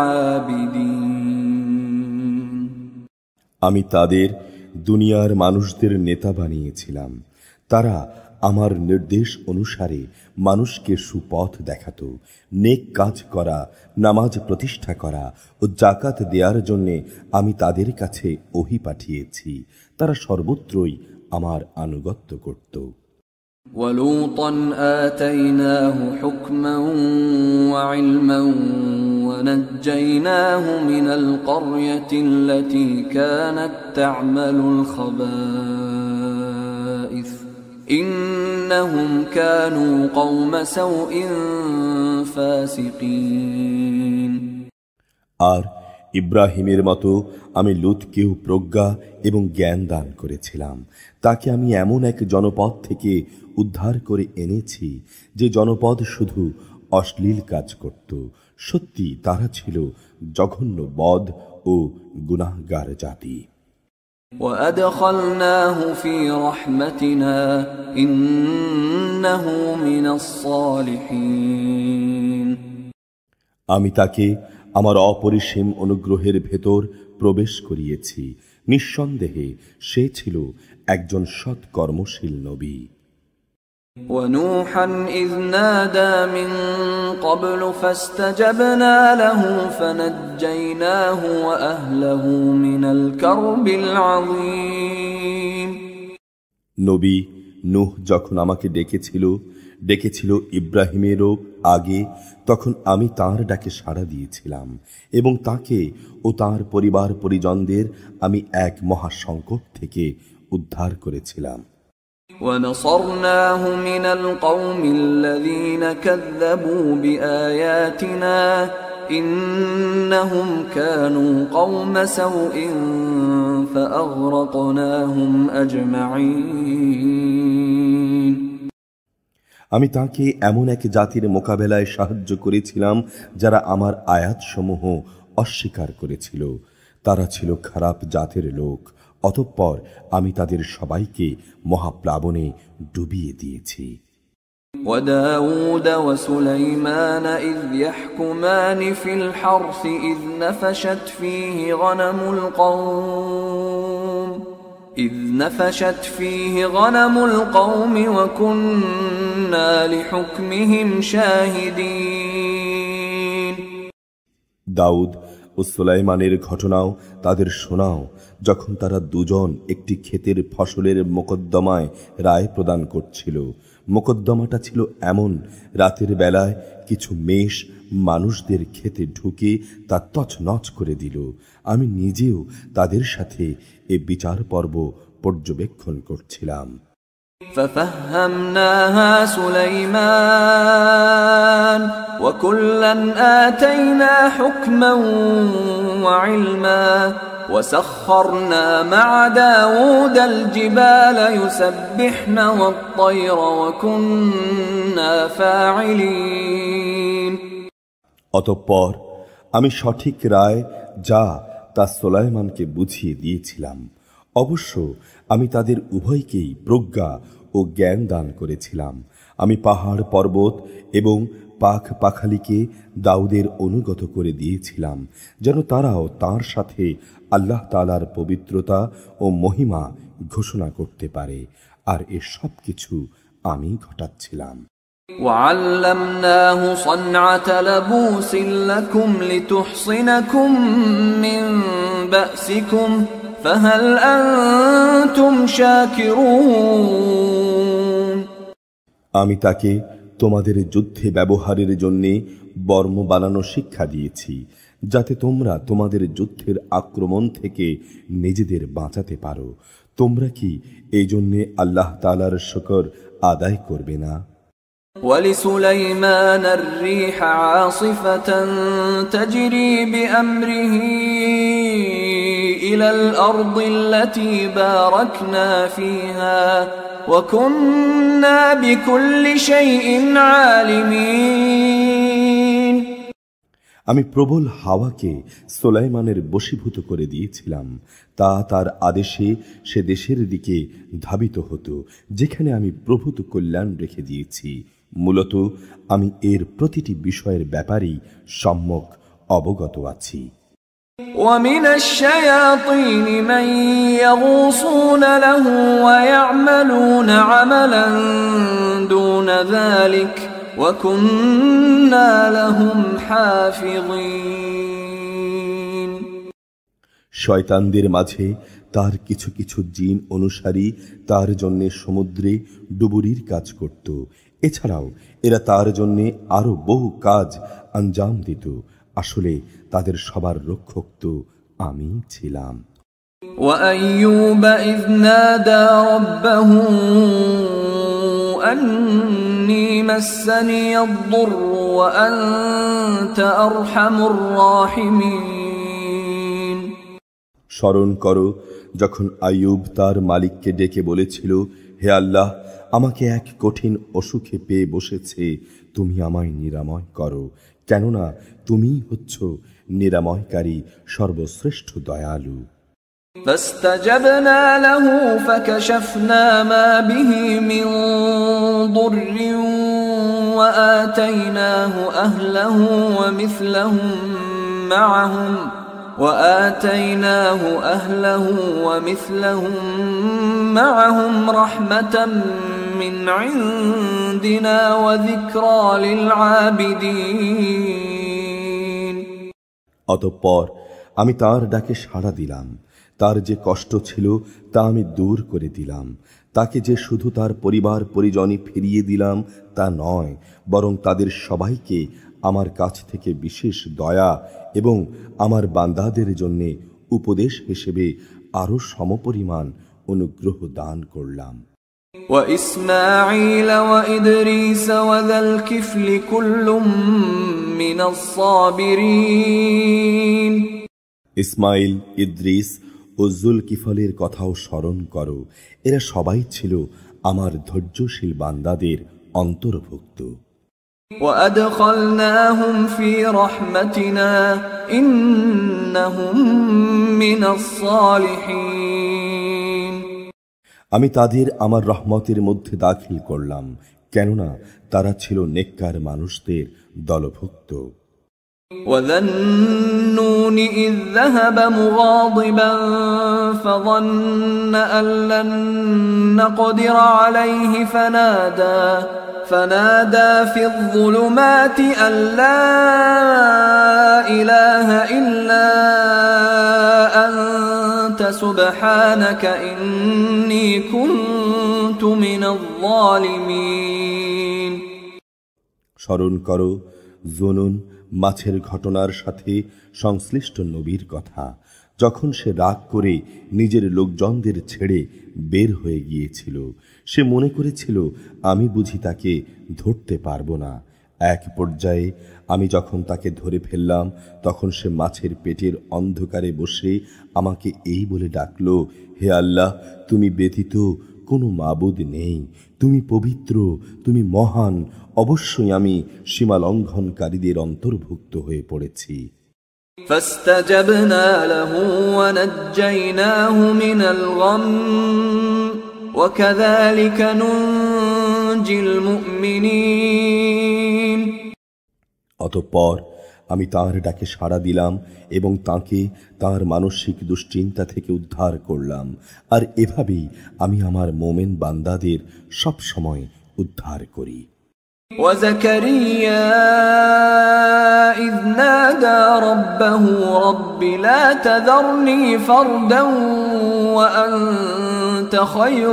عابدين। আমি তাদের দুনিয়ার মানুষদের নেতা বানিয়েছিলাম। তারা আমার নির্দেশ অনুসারে মানুষকে সুপথ দেখাতো, নেক কাজ করা, নামাজ প্রতিষ্ঠা করা ও জাকাত দেওয়ার জন্য আমি তাদের কাছে ওহী পাঠিয়েছি। তারা সর্বত্রই আমার আনুগত্য করত। وَلُوطًا آتَيْنَاهُ حُكْمًا وَعِلْمًا وَنَجَّيْنَاهُ مِنَ الْقَرْيَةِ الَّتِي كَانَتْ تَعْمَلُ الْخَبَائِثَ إِنَّهُمْ كَانُوا قَوْمَ سَوْءٍ فَاسِقِينَ। আর ইব্রাহিমের মতো আমি লূতকেও প্রজ্ঞা এবং জ্ঞান দান করেছিলাম। তাকে আমি এমন এক জনপদ থেকে উদ্ধার করে এনেছি যে জনপদ শুধু অশ্লীল কাজ করত। সত্যি তারা ছিল জঘন্য বদ ও গুনাহগার জাতি। وَأَدْخَلْنَاهُ فِي رَحْمَتِنَا إِنَّهُ مِنَ الصَّالِحِينَ। আমি তাকে আমার অপরিসীম অনুগ্রহের ভেতর প্রবেশ করিয়েছি, নিঃসন্দেহে সে ছিল একজন সৎ কর্মশীল নবী। ونوحا إذ نادى من قبل فاستجبنا له فنجيناه وأهله من الكرب العظيم। নবী নূহ যখন আমাকে ডেকেছিল ইব্রাহিমেরও আগে, তখন আমি তার ডাকে সাড়া দিয়েছিলাম এবং তাকে ও তার পরিবার পরিজনদের আমি এক মহা সংকট থেকে উদ্ধার করেছিলাম। ونصرناه من القوم الذين كذبوا بآياتنا إنهم كانوا قوم سوء فأغرقناهم أجمعين। আমি তাকে এমন এক জাতির মোকাবেলায় সাহায্য করেছিলাম যারা আমার আয়াতসমূহ অস্বীকার করেছিল। তারা ছিল খারাপ জাতের লোক। অতঃপর আমি তাদের সবাইকে মহাপ্লাবনে ডুবিয়ে দিয়েছি। وداود وسليمان إذ يحكمان في الحرث إذ نفشت فيه غنم القوم وكنا لحكمهم شاهدين। দাউদ ও সুলাইমানের ঘটনাও তাদের শোনাও, যখন তারা দুজন একটি ক্ষেতের ফসলের মোকদ্দমায় রায় প্রদান করছিল। মোকদ্দমাটা ছিল এমন, রাতের বেলায় কিছু মেষ মানুষদের ক্ষেতে ঢুকে তা তছনছ করে দিল। আমি নিজেও তাদের সাথে এ বিচার পর্ব পর্যবেক্ষণ করছিলাম। ففهمناها سليمان وكلا آتينا حكما وعلما وسخرنا مع داود الجبال يسبحن والطير وكنا فاعلين। অতঃপর আমি সঠিক রায় যা তা সুলাইমানকে বুঝিয়ে দিয়েছিলাম। অবশ্য আমি তাদের উভয়কেই প্রজ্ঞা ও জ্ঞান দান করেছিলাম। আমি পাহাড় পর্বত এবং পাখালিকে দাউদের অনুগত করে দিয়েছিলাম, যেন তারাও তার সাথে আল্লাহ তাআলার পবিত্রতা ও মহিমা ঘোষণা করতে পারে। আর এ সব কিছু আমি ঘটাচ্ছিলাম। وعلمناه صنعة لبوس لكم لتحصنكم من بأسكم فهل أنتم شاكرون। আমি তাকে তোমাদের যুদ্ধে ব্যবহারের জন্যে বর্ম বানানো শিক্ষা দিয়েছি, যাতে তোমরা তোমাদের যুদ্ধের আক্রমণ থেকে নিজেদের বাঁচাতে পারো। তোমরা কি এই জন্যে আল্লাহ তাআলার শুকর আদায় করবে না? ولسليمان الريح عاصفة تجري بأمره إلى الأرض التي باركنا فيها وكنا بكل شيء عالمين। আমি প্রবল হাওয়াকে সুলাইমানের বশীভূত করে দিয়েছিলাম। তা তার আদেশে সে দেশের দিকে ধাবিত হতো, যেখানে আমি প্রভূত কল্যাণ রেখে দিয়েছি। মূলত আমি এর প্রতিটি বিষয়ের ব্যাপারেই সম্যক অবগত আছি। ومن الشياطين من يغوصون له ويعملون عملا دون ذلك وكنا لهم حافظين। শয়তানদের মাঝে তার কিছু কিছু জিন অনুসারী তার জন্য সমুদ্রে ডুবুরির কাজ করত। এছাড়াও এরা তার জন্য আরো বহু কাজ আঞ্জাম দিত। আসলে তাদের সবার রক্ষক তো আমি ছিলাম। وأيوب إذ نادى ربه أني مسني الضر وأنت أرحم الراحمين। স্মরণ করো যখন আইয়ুব তার মালিককে ডেকে বলেছিল, হে আল্লাহ, আমাকে এক কঠিন অসুখে পেয়ে বসেছে, তুমি আমায় নিরাময় করো, কেননা তুমিই হচ্ছ নিরাময়কারী সর্বশ্রেষ্ঠ দয়ালু। فاستجبنا له فكشفنا ما به من ضر وآتيناه أهله ومثلهم وآتيناه أهله ومثلهم معهم رحمة من عندنا وذكرى للعابدين অতঃপর আমি তার ডাকে সাড়া দিলাম, তার যে কষ্ট ছিল তা আমি দূর করে দিলাম। তাকে যে শুধু তার পরিবার পরিজনই ফিরিয়ে দিলাম তা নয়, বরং তাদের সবাইকে আমার কাছ থেকে বিশেষ দয়া এবং আমার বান্দাদের জন্য উপদেশ হিসেবে আরো সমপরিমাণ অনুগ্রহ দান করলাম। وإسماعيل وإدريس وذا الكفل كل من الصابرين ইসমাইল, ইদ্রিস ও জুলকিফলের কথাও স্মরণ করো, এরা সবাই ছিল আমার ধৈর্যশীল বান্দাদের অন্তর্ভুক্ত। وأدخلناهم في رحمتنا إنهم من الصالحين আমি তাদের আমার রহমতের মধ্যে দাখিল করলাম, কেননা তারা ছিল নেককার মানুষদের দলভুক্ত। وذا النون إذ ذهب مغاضبا فظن أن لن نقدر عليه فنادى في الظلمات أن لا إله إلا أنت سبحانك إني كنت من الظالمين স্মরণ করো জুনুন মাছের ঘটনার সাথে সংশ্লিষ্ট নবীর কথা, যখন সে রাগ করে নিজের লোকজনদের ছেড়ে বের হয়ে গিয়েছিল। সে মনে করেছিল আমি বুঝি তাকে ধরতে পারবো না। এক পর্যায়ে আমি যখন তাকে ধরে ফেললাম, তখন সে মাছের পেটের অন্ধকারে বসে আমাকে এই বলে ডাকল, হে আল্লাহ, তুমি ব্যতীত কোনো মাবুদ নেই, তুমি পবিত্র, তুমি মহান, অবশ্যই আমি সীমা লঙ্ঘনকারীদের অন্তর্ভুক্ত হয়ে পড়েছি। فاستجبنا له ونجيناه من الغم وكذلك ننجي المؤمنين অতঃপর আমি তাঁর ডাকে সাড়া দিলাম এবং তাঁকে তাঁর মানসিক দুশ্চিন্তা থেকে উদ্ধার করলাম, আর এভাবেই আমি আমার মোমেন বান্দাদের সব সময় উদ্ধার করি। وزكريا إذ نادى ربه رب لا تذرني فردا وأنت خير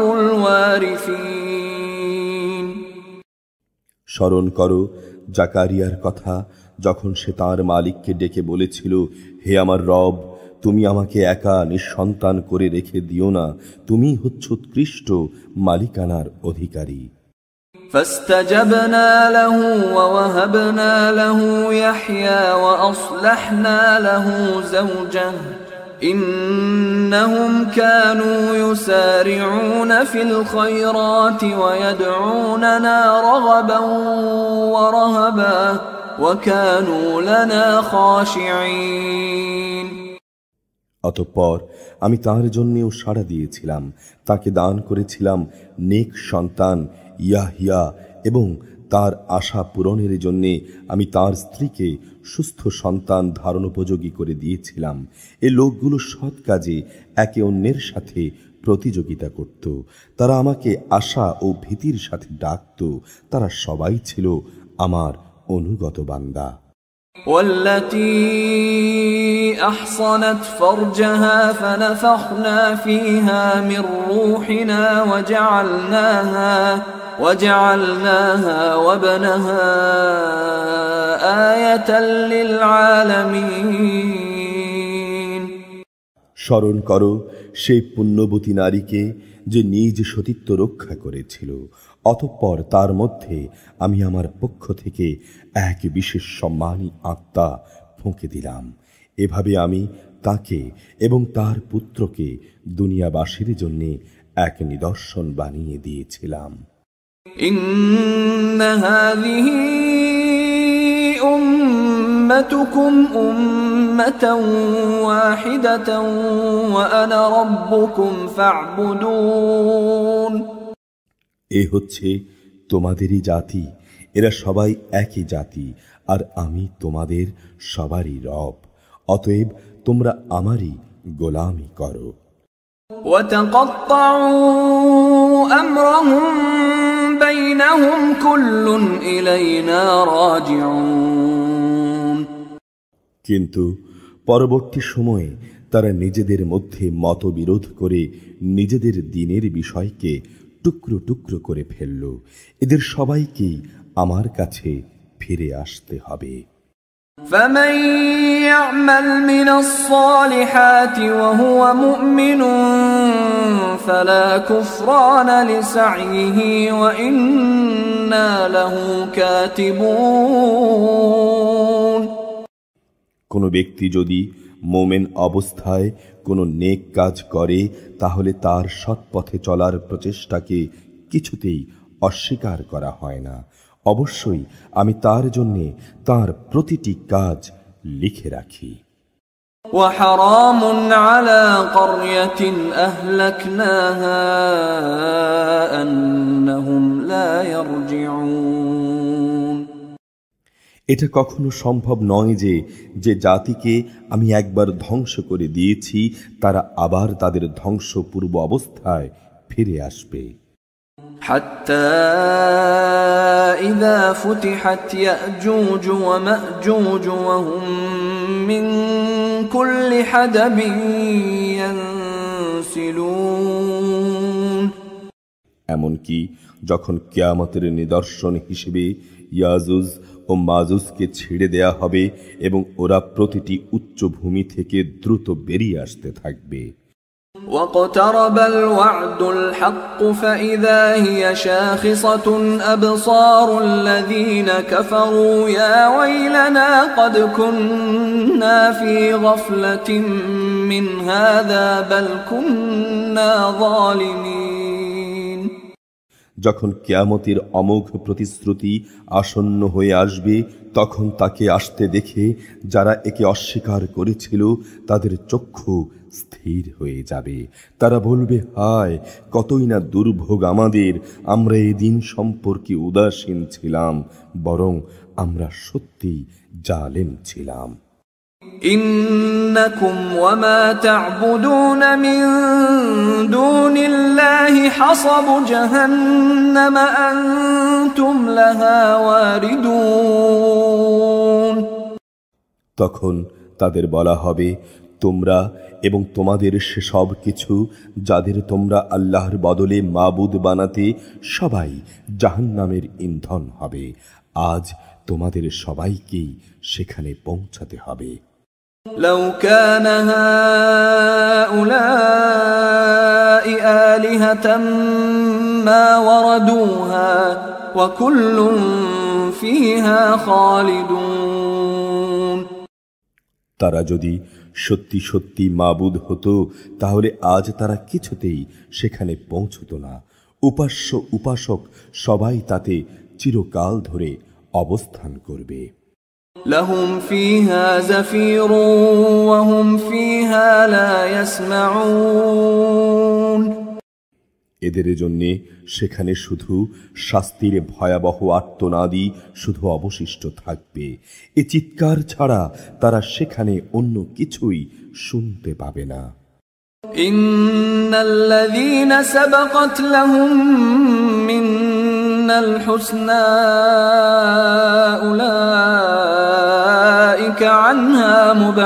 الوارثين স্মরণ করো জাকারিয়ার কথা, যখন সে তাঁর মালিককে ডেকে বলেছিল, হে আমার রব, তুমি আমাকে একা নিঃসন্তান করে রেখে দিও না, তুমি হচ্ছ উৎকৃষ্ট মালিকানার অধিকারী। فاستجبنا له ووهبنا له يحيى وأصلحنا له زوجه إنهم كانوا يسارعون في الخيرات ويدعوننا رغبا ورهبا وكانوا لنا خاشعين অতঃপর আমি তাঁর জন্যেও সাড়া দিয়েছিলাম, তাকে দান করেছিলাম নেক সন্তান ইয়াহিয়া, এবং তার আশা পূরণের জন্যে আমি তার স্ত্রীকে সুস্থ সন্তান ধারণোপযোগী করে দিয়েছিলাম। এ লোকগুলো সৎ কাজে একে অন্যের সাথে প্রতিযোগিতা করত, তারা আমাকে আশা ও ভীতির সাথে ডাকত, তারা সবাই ছিল আমার অনুগত বান্দা। والتي أحصنت فرجها فنفخنا فيها من روحنا وجعلناها وابنها آية للعالمين স্মরণ করো সেই পুণ্যবতী নারীকে যে নিজ সতীত্ব রক্ষা করেছিল, অতঃপর তার মধ্যে আমি আমার পক্ষ থেকে এক বিশেষ সম্মানী আত্মা ফুঁকে দিলাম। এভাবে আমি তাকে এবং তার পুত্রকে দুনিয়াবাসীর জন্য এক নিদর্শন বানিয়ে দিয়েছিলাম। ইন্না হাযিহি উম্মাতুকুম উম্মাতান ওয়াহিদাতান ওয়া আনা রাব্বুকুম ফা'বুদুন। এ হচ্ছে তোমাদেরই জাতি, এরা সবাই একই জাতি, আর আমি তোমাদের সবারই রব, অতএব তোমরা আমারই গোলামি করো। وتقطعوا أمرهم بينهم كل إلينا راجعون কিন্তু পরবর্তী সময়ে তারা নিজেদের মধ্যে মতবিরোধ করে নিজেদের দ্বীনের বিষয়কে টুকরো টুকরো করে ফেলল। এদের সবাইকেই আমার কাছে ফিরে আসতে হবে। فمن يعمل من الصالحات وهو مؤمن فلا كفران لسعيه وإنا له كاتبون কোনো ব্যক্তি যদি মোমেন অবস্থায় কোনো নেক কাজ করে তাহলে তার সৎপথে চলার প্রচেষ্টাকে কিছুতেই অস্বীকার করা হয় না। অবশ্যই আমি তার জন্যে তার প্রতিটি কাজ লিখে রাখি। وحرام على قرية أهلكناها أنهم لا يرجعون এটা কখনো সম্ভব নয় যে যে জাতিকে আমি একবার ধ্বংস করে দিয়েছি তারা আবার তাদের ধ্বংসপূর্ব অবস্থায় ফিরে আসবে। حتى إذا فتحت يأجوج ومأجوج وهم من كل حدب ينسلون এমনকি যখন কিয়ামতের নিদর্শন হিসেবে ইয়াজুজ ও মাজুজকে ছেড়ে দেয়া হবে এবং ওরা প্রতিটি উচ্চভূমি থেকে দ্রুত বেরিয়ে আসতে থাকবে। واقترب الوعد الحق فإذا هي شاخصة أبصار الذين كفروا يا ويلنا قد كنا في غفلة من هذا بل كنا ظالمين যখন কিয়ামতের অমোঘ প্রতিশ্রুতি আসন্ন হয়ে আসবে তখন তাকে আসতে দেখে যারা একে অস্বীকার করেছিল তাদের চক্ষু স্থির হয়ে যাবে। তারা বলবে, হায় কতই না দুর্ভোগ আমাদের, আমরা এই দিন সম্পর্কে উদাসীন ছিলাম, বরং আমরা সত্যি জালেম ছিলাম। إنكم وما تعبدون من دون الله حصب جهنم أنتم لها واردون তখন তাদের বলা হবে, তোমরা এবং তোমাদের সেসব কিছু যাদের তোমরা আল্লাহর বদলে মাবুদ বানাতে সবাই জাহান্নামের ইন্ধন হবে। আজ তোমাদের সবাইকেই সেখানে পৌঁছাতে হবে। لو كان هؤلاء آلهة ما وردوها وكل فيها خالدون তারা যদি সত্যি সত্যি মাবুদ হতো তাহলে আজ তারা কিছুতেই সেখানে পৌঁছতো না। উপাস্য উপাসক সবাই তাতে চিরকাল ধরে অবস্থান করবে। لهم فيها زفير وهم فيها لا يسمعون এদের জন্যে সেখানে শুধু শাস্তির ভয়াবহ আর্তনাদই শুধু অবশিষ্ট থাকবে। এ চিৎকার ছাড়া তারা সেখানে অন্য কিছুই শুনতে পাবে না। ইন্নাল্লাযীনা সাবাকাত লাহুম মিনাল হুসনা উলাইকা আনহা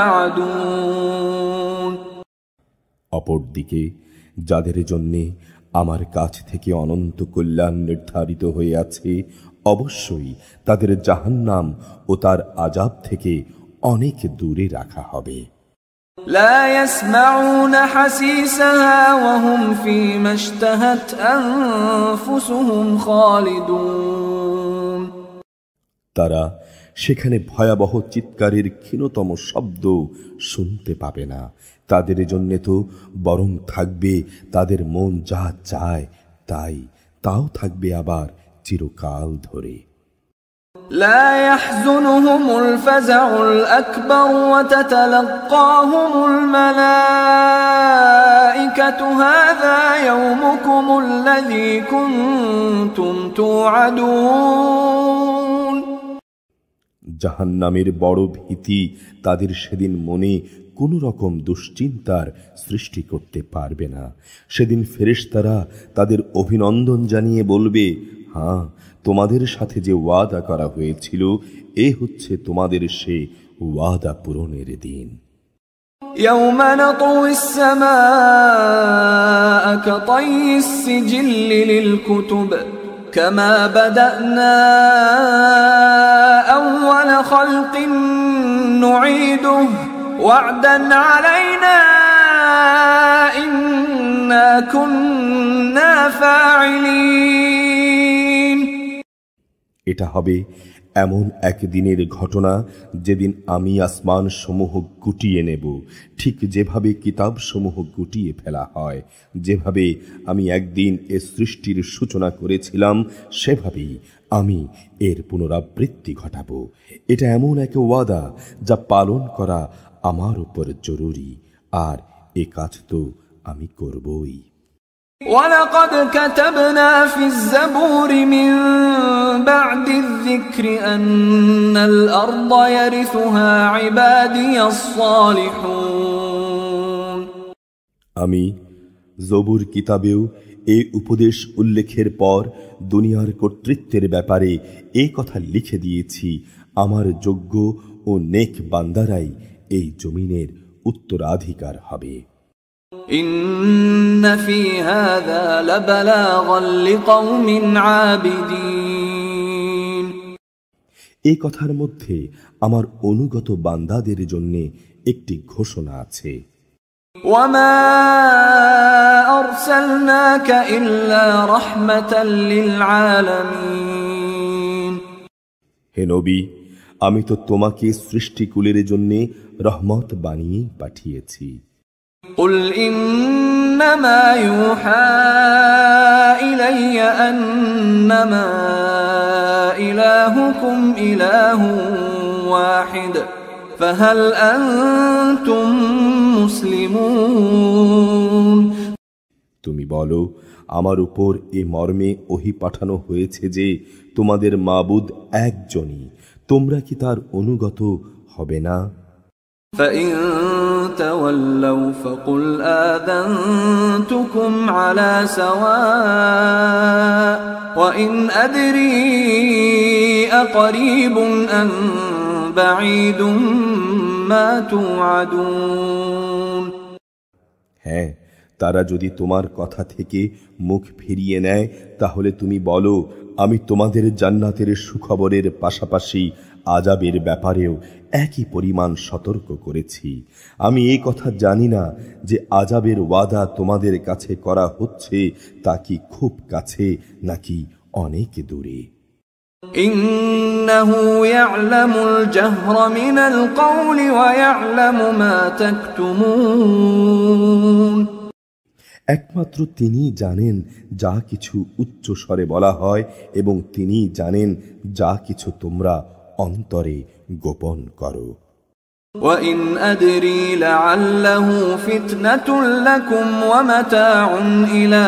মুবআদুন অপরদিকে যাদের জন্যে আমার কাছ থেকে অনন্ত কল্যাণ নির্ধারিত হয়ে আছে অবশ্যই তাদের জাহান্নাম ও তার আযাব থেকে অনেক দূরে রাখা হবে। لا يسمعون حسيسها وهم فيما اشتهت أنفسهم خالدون তারা সেখানে ভয়াবহ চিৎকারের ক্ষীণতম শব্দ শুনতে পাবে না। তাদের জন্য তো বরং থাকবে তাদের মন যা চায় তাও থাকবে আবার চিরকাল ধরে। لا يحزنهم الفزع الأكبر وتتلقاهم الملائكة هذا يومكم الذي كنتم توعدون জাহান্নামের বড় ভীতি তাদের সেদিন মনে কোনো রকম দুশ্চিন্তার সৃষ্টি করতে পারবে না। সেদিন ফেরেশতারা তাদের অভিনন্দন জানিয়ে বলবে, হ্যাঁ, তোমাদের সাথে যে ওয়াদা করা হয়েছিল এ হচ্ছে তোমাদের সে ওয়াদা পূরণের দিন। يوم نطوي السماء كطي السجل للكتب كما بدأنا أول خلق نعيده وعدا علينا إنا كنا فاعلين। এটা হবে এমন একদিনের ঘটনা যেদিন আমি আসমান সমূহ গুটিয়ে নেব, ঠিক যেভাবে কিতাব সমূহ গুটিয়ে ফেলা হয়। যেভাবে আমি একদিন এ সৃষ্টির সূচনা করেছিলাম সেভাবেই আমি এর পুনরাবৃত্তি ঘটাবো। এটা এমন এক ওয়াদা যা পালন করা আমার উপর জরুরি, আর এ কাজ তো আমি করবই। ولقد كتبنا في الزبور من بعد الذكر أن الأرض يرثها عبادي الصالحون। আমি জবুর কিতাবেও এই উপদেশ উল্লেখের পর দুনিয়ার কর্তৃত্বের ব্যাপারে এই কথা লিখে দিয়েছি, আমার যোগ্য ও নেক বান্দারাই এই জমিনের উত্তরাধিকার হবে। إن في هذا لبلاغا لقوم عابدين। এই কথার মধ্যে আমার অনুগত বান্দাদের জন্য একটি ঘোষণা আছে। وما أرسلناك إلا رحمة للعالمين। হে নবী, আমি তো তোমাকে সৃষ্টিকুলের জন্য রহমত বানিয়ে পাঠিয়েছি। قل إنما يوحى إلي أنما إلهكم إله واحد فهل أنتم مسلمون। তুমি বলো, আমার উপর এ মর্মে ওহী পাঠানো হয়েছে যে তোমাদের মাবুদ একজনই, তোমরা কি তার অনুগত হবে না? فإن تولوا فقل آذنتكم على سواء وإن أدري أقريب أم بعيد ما توعدون। হ্যাঁ, তারা যদি তোমার কথা থেকে মুখ ফিরিয়ে নেয় তাহলে তুমি বলো, আমি তোমাদের জান্নাতের সুখবরের পাশাপাশি আযাবের ব্যাপারেও একই পরিমাণ সতর্ক করেছি। আমি এই কথা জানি না যে আযাবের ওয়াদা তোমাদের কাছে করা হচ্ছে তা কি খুব কাছে নাকি অনেক দূরে। إنه يعلم الجهر من القول ويعلم ما تكتمون। একমাত্র তিনিই জানেন যা কিছু উচ্চ স্বরে বলা হয় এবং তিনিই জানেন যা কিছু তোমরা অন্তরে গোপন করো। وإن أدري لعله فتنة لكم ومتاع إلى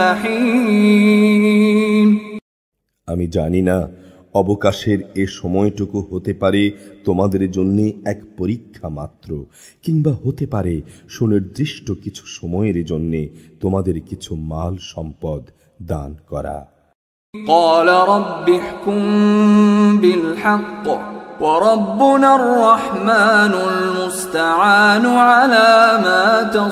حين। আমি জানি না, অবকাশের এ সময়টুকু হতে পারে তোমাদের জন্য এক পরীক্ষা মাত্র, কিংবা হতে পারে সুনির্দিষ্ট কিছু সময়ের জন্য তোমাদের কিছু মাল সম্পদ দান করা। قال رب احكم بالحق وربنا الرحمن المستعان على ما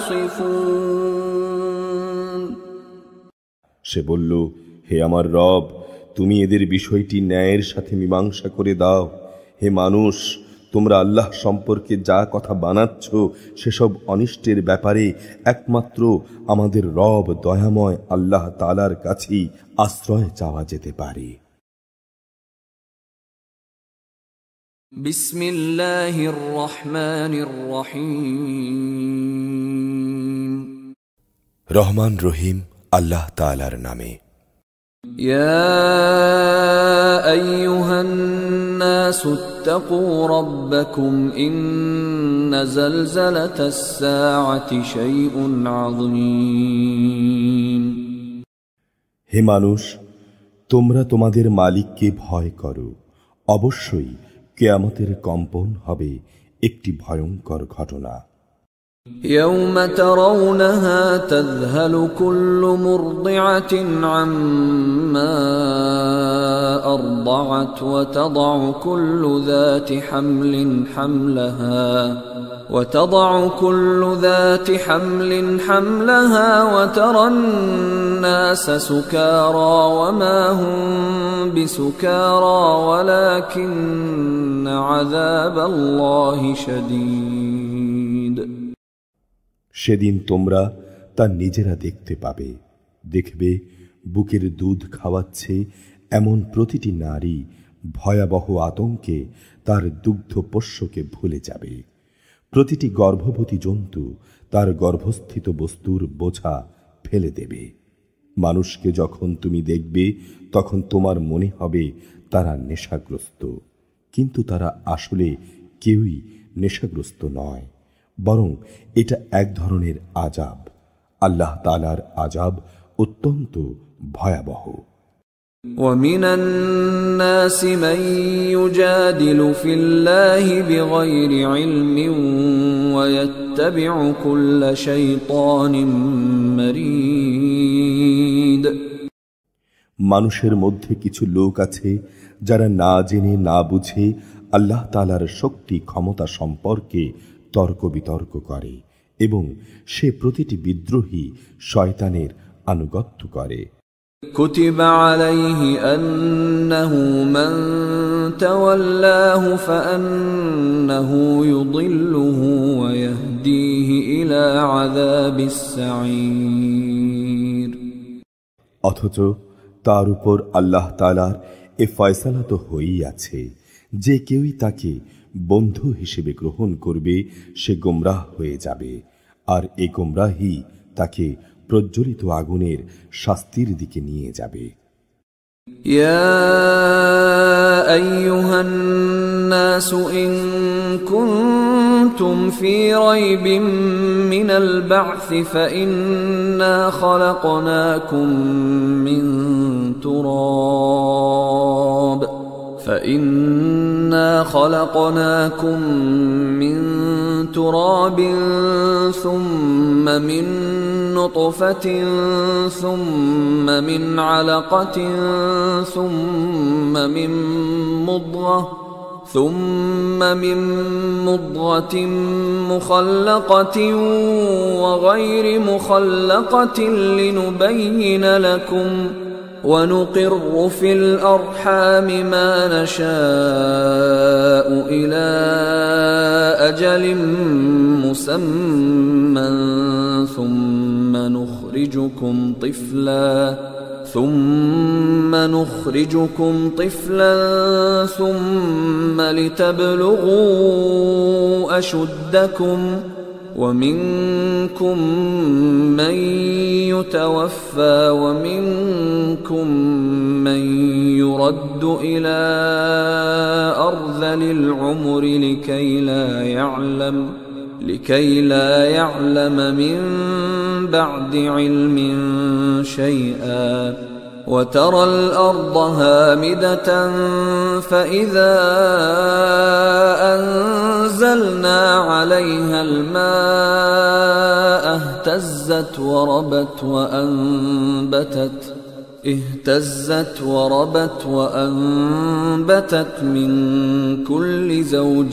تصفون। সে বলল, হে আমার রব, তুমি এদের বিষয়টি ন্যায়ের সাথে মীমাংসা করে দাও। হে মানুষ, তোমরা আল্লাহ সম্পর্কে যা কথা বানাচ্ছ সেসব অনিষ্টের ব্যাপারে একমাত্র আমাদের রব দয়াময় আল্লাহ তাআলার কাছেই আশ্রয় চাওয়া যেতে পারে। বিসমিল্লাহির রহমানির রহিম। রহমান রহিম আল্লাহ তাআলার নামে। يا أيها الناس اتقوا ربكم إن زلزلة الساعة شيء عظيم। হে মানুষ, তোমরা তোমাদের মালিককে ভয় করো, অবশ্যই কিয়ামতের কম্পন হবে একটি ভয়ঙ্কর ঘটনা। يوم ترونها تذهل كل مرضعة عما أرضعت وتضع كل ذات حمل حملها وترى الناس سكارى وما هم بسكارى ولكن عذاب الله شديد সেদিন তোমরা তা নিজেরা দেখতে পাবে। দেখবে বুকের দুধ খাওয়াচ্ছে এমন প্রতিটি নারী ভয়াবহ আতঙ্কে তার দুগ্ধপোষ্যকে ভুলে যাবে। প্রতিটি গর্ভবতী জন্তু তার গর্ভস্থিত বস্তুর বোঝা ফেলে দেবে। মানুষকে যখন তুমি দেখবে তখন তোমার মনে হবে তারা নেশাগ্রস্ত, কিন্তু তারা আসলে কেউই নেশাগ্রস্ত নয়, বরং এটা এক ধরনের আযাব। আল্লাহ তাআলার আযাব অত্যন্ত ভয়াবহ। ومن الناس من يجادل في الله بغير علم ويتبع كل شيطان مريد মানুষের মধ্যে কিছু লোক আছে যারা না জেনে না বুঝে আল্লাহ তাআলার শক্তি ক্ষমতা সম্পর্কে তর্ক বিতর্ক করে এবং সে প্রতিটি বিদ্রোহী শয়তানের আনুগত্য করে। كتب عليه أنه من تولاه فأنه يضله ويهديه إلى عذاب السعير। অথচ তার উপর আল্লাহ তাআলার এ ফয়সালা তো হয়েই আছে যে কেউই তাকে বন্ধু হিসেবে গ্রহণ করবে সে গোমরাহ হয়ে যাবে, আর এই গোমরাহই তাকে প্রজ্বলিত আগুনের শাস্তির দিকে নিয়ে যাবে। يا أيها الناس إن كنتم في ريب من البعث فإنا خلقناكم من تراب ثم من نطفة ثم من علقة ثم من مضغة مخلقة وغير مخلقة لنبين لكم ونقر في الأرحام ما نشاء إلى أجل مسمى ثم نخرجكم طفلا ثم لتبلغوا أشدكم ومنكم من يتوفى ومنكم من يرد إلى أرذل العمر لكي لا يعلم من بعد علم شيئا وترى الأرض هامدة فإذا أنزلنا عليها الماء اهتزت وربت وأنبتت من كل زوج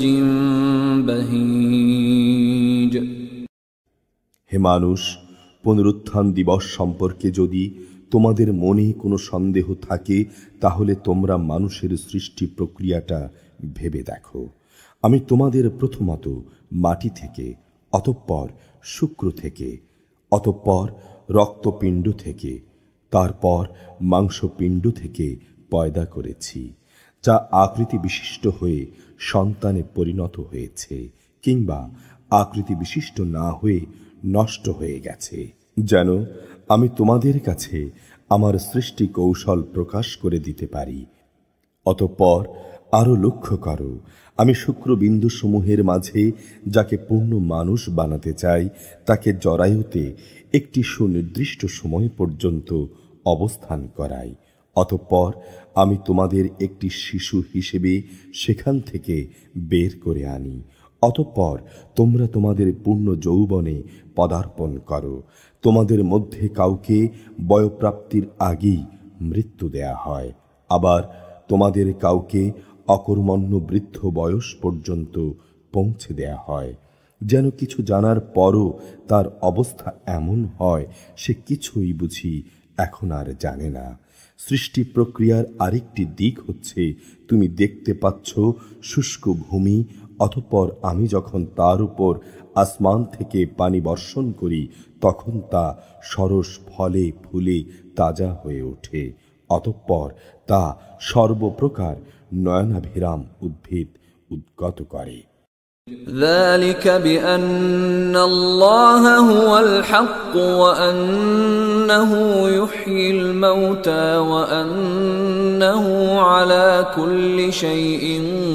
بهيج। হে মানুষ, পুনরুত্থান দিবস সম্পর্কে যদি তোমাদের মনে কোনো সন্দেহ থাকে তাহলে তোমরা মানুষের সৃষ্টি প্রক্রিয়াটা ভেবে দেখো। আমি তোমাদের প্রথমত মাটি থেকে, অতঃপর শুক্র থেকে, অতঃপর রক্তপিণ্ড থেকে, তারপর মাংসপিণ্ড থেকে পয়দা করেছি, যা আকৃতি বিশিষ্ট হয়ে সন্তানে পরিণত হয়েছে কিংবা আকৃতি বিশিষ্ট না হয়ে নষ্ট হয়ে গেছে, যেন আমি তোমাদের কাছে আমার সৃষ্টি কৌশল প্রকাশ করে দিতে পারি। অতঃপর আরো লক্ষ্য করো, আমি শুক্রবিন্দু সমূহের মাঝে যাকে পূর্ণ মানুষ বানাতে চাই তাকে জরায়ুতে একটি সুনির্দিষ্ট সময় পর্যন্ত অবস্থান করাই। অতঃপর আমি তোমাদের একটি শিশু হিসেবে সেখান থেকে বের করে আনি। অতঃপর তোমরা তোমাদের পূর্ণ যৌবনে পদার্পণ করো। তোমাদের মধ্যে কাউকে বয়ঃপ্রাপ্তির আগেই মৃত্যু দেয়া হয়, আবার তোমাদের কাউকে অকর্মণ্য বৃদ্ধ বয়স পর্যন্ত পৌঁছে দেয়া হয়, যেন কিছু জানার পরও তার অবস্থা এমন হয় সে কিছুই বুঝি এখন আর জানে না। সৃষ্টি প্রক্রিয়ার আরেকটি দিক হচ্ছে, তুমি দেখতে পাচ্ছ শুষ্ক ভূমি, অতঃপর আমি যখন তার উপর আসমান থেকে পানি বর্ষণ করি তখন তা সরস ফলে ফুলে তাজা হয়ে ওঠে। অতঃপর তা সর্বপ্রকার নয়নাভিরাম উদ্ভিদ উদ্গত করে। ذلك بأن الله هو الحق وأنه يحيي الموتى وأنه على كل شيء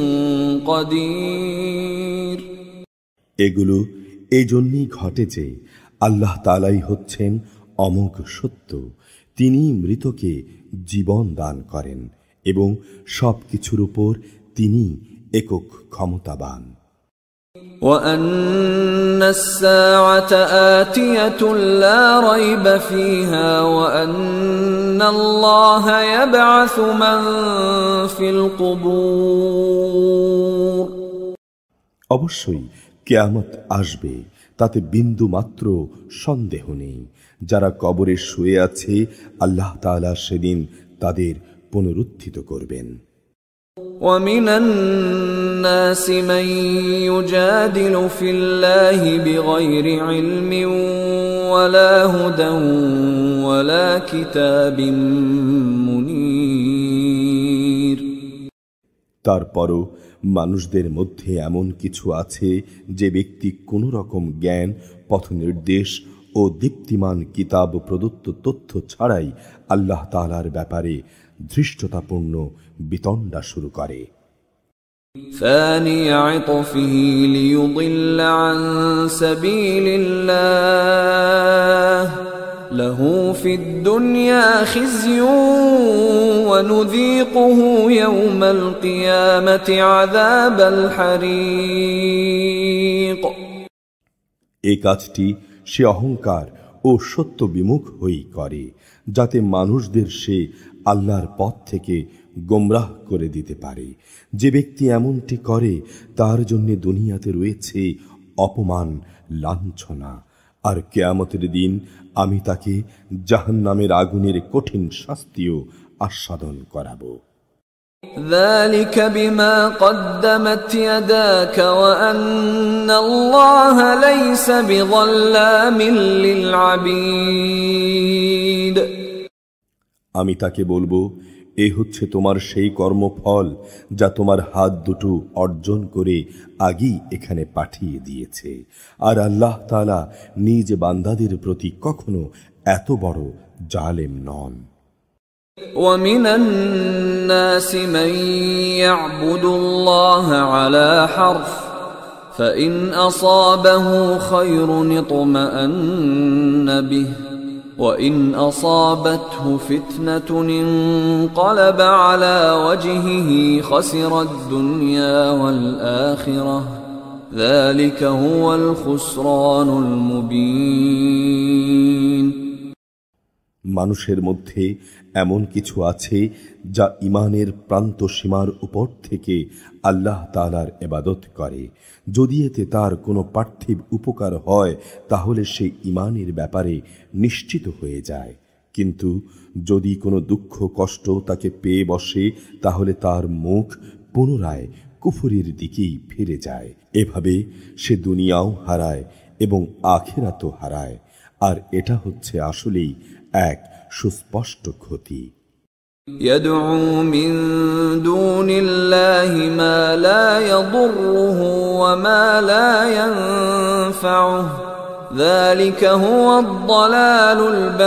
قدير। এগুলো এজন্যই ঘটে যে আল্লাহ তাআলাই হচ্ছেন অমোঘ সত্য, তিনি মৃতকে জীবন দান করেন এবং সব কিছুর উপর তিনি একক ক্ষমতাবান। وأن الساعة آتية لا ريب فيها وأن الله يبعث من في القبور। অবশ্যই কিয়ামত আসবে, তাতে বিন্দু মাত্র সন্দেহ নেই। যারা কবরে শুয়ে আছে আল্লাহ তাআলা সেদিন তাদের পুনরুত্থিত করবেন। ومن الناس من يجادل في الله بغير علم ولا هدى ولا كتاب منير। তারপরও মানুষদের মধ্যে এমন কিছু আছে যে ব্যক্তি কোনো রকম জ্ঞান, পথনির্দেশ ও দীপ্তিমান কিতাব প্রদত্ত তথ্য ছাড়াই আল্লাহ তাআলার ব্যাপারে ধৃষ্টতাপূর্ণ বিতণ্ডা শুরু করে। ثاني عطفه ليضل عن سبيل الله له في الدنيا خزي ونذيقه يوم القيامة عذاب الحريق। এই কাজটি সে অহংকার ও সত্য বিমুখ হয়েই করে, যাতে মানুষদের সে আল্লাহর পথ থেকে গোমরাহ করে দিতে পারে। যে ব্যক্তি এমনটি করে তার জন্য দুনিয়াতে রয়েছে অপমান, লাঞ্ছনা, আর কিয়ামতের দিন আমি তাকে জাহান্নামের আগুনের কঠিন শাস্তিও আস্বাদন করাবো। ذلك بما قدمت يداك وأن الله ليس بظلام للعبيد। আমি তাকে বলবো, এ হচ্ছে তোমার সেই কর্মফল যা তোমার হাত দুটো অর্জন করে আগেই এখানে পাঠিয়ে দিয়েছে, আর আল্লাহ তাআলা নিজ বান্দাদের প্রতি কখনো এত বড় জালেম নন। ومن الناس من يعبد الله على حرف فإن أصابه خير اطمأن به وإن أصابته فتنة انقلب على وجهه خسر الدنيا والآخرة ذلك هو الخسران المبين। মানুষের মধ্যে এমন কিছু আছে যা ঈমানের প্রান্ত সীমার উপর থেকে আল্লাহ তাআলার ইবাদত করে। যদি এতে তার কোনো পার্থিব উপকার হয় তাহলে সে ঈমানের ব্যাপারে নিশ্চিত হয়ে যায়, কিন্তু যদি কোনো দুঃখ কষ্ট তাকে পেয়ে বসে তাহলে তার মুখ পুনরায় কুফরির দিকেই ফিরে যায়। এভাবে সে দুনিয়াও হারায় এবং আখিরাতও হারায়, আর এটা হচ্ছে আসলেই এক সুস্পষ্ট ক্ষতি। يدعو من دون الله ما لا يضره وما لا ينفعه ذلك هو الضلال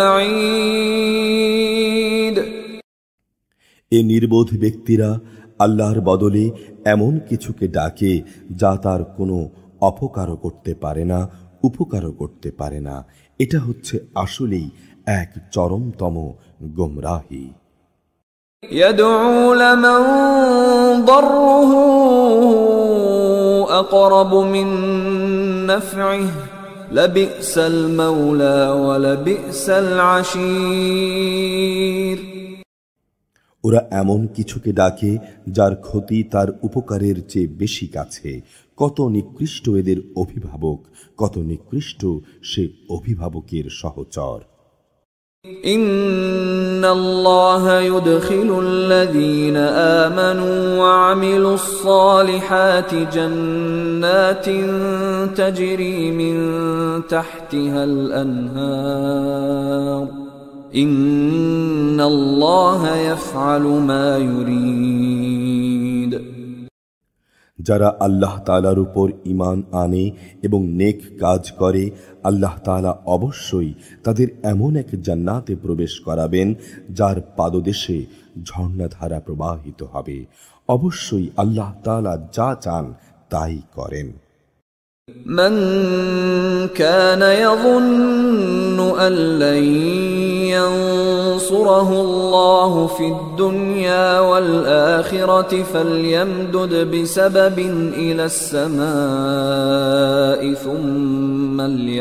البعيد। এ নির্বোধ ব্যক্তিরা আল্লাহর বদলে এমন কিছুকে ডাকে যা তার কোনো অপকারও করতে পারে না, উপকারও করতে পারে না। এটা হচ্ছে আসলেই এক চরমতম গোমরাহি। يدعو لمن ضره أقرب من نفعه لبئس المولى ولبئس العشير। ওরা এমন কিছুকে ডাকে যার ক্ষতি তার উপকারের চেয়ে বেশি কাছে। কত নিকৃষ্ট এদের অভিভাবক, কত নিকৃষ্ট সে অভিভাবকের সহচর। ইন্নাল্লাহা ইউদখিলুল্লাযীনা আমানু ওয়া আমিলুস সালিহাতি জান্নাতিন তাজরি মিন তাহতিহাল আনহার ইন্নাল্লাহা ইয়াফআলু মা ইউরিদ। যারা আল্লাহ তাআলার উপর ঈমান আনে এবং নেক কাজ করে, আল্লাহ তাআলা অবশ্যই তাদের এমন এক জান্নাতে প্রবেশ করাবেন যার পাদদেশে ঝর্ণাধারা প্রবাহিত হবে। অবশ্যই আল্লাহ তাআলা যা চান তাই করেন। من كان يظن أن لن ينصره الله في الدنيا والآخرة فليمدد بسبب إلى السماء ثم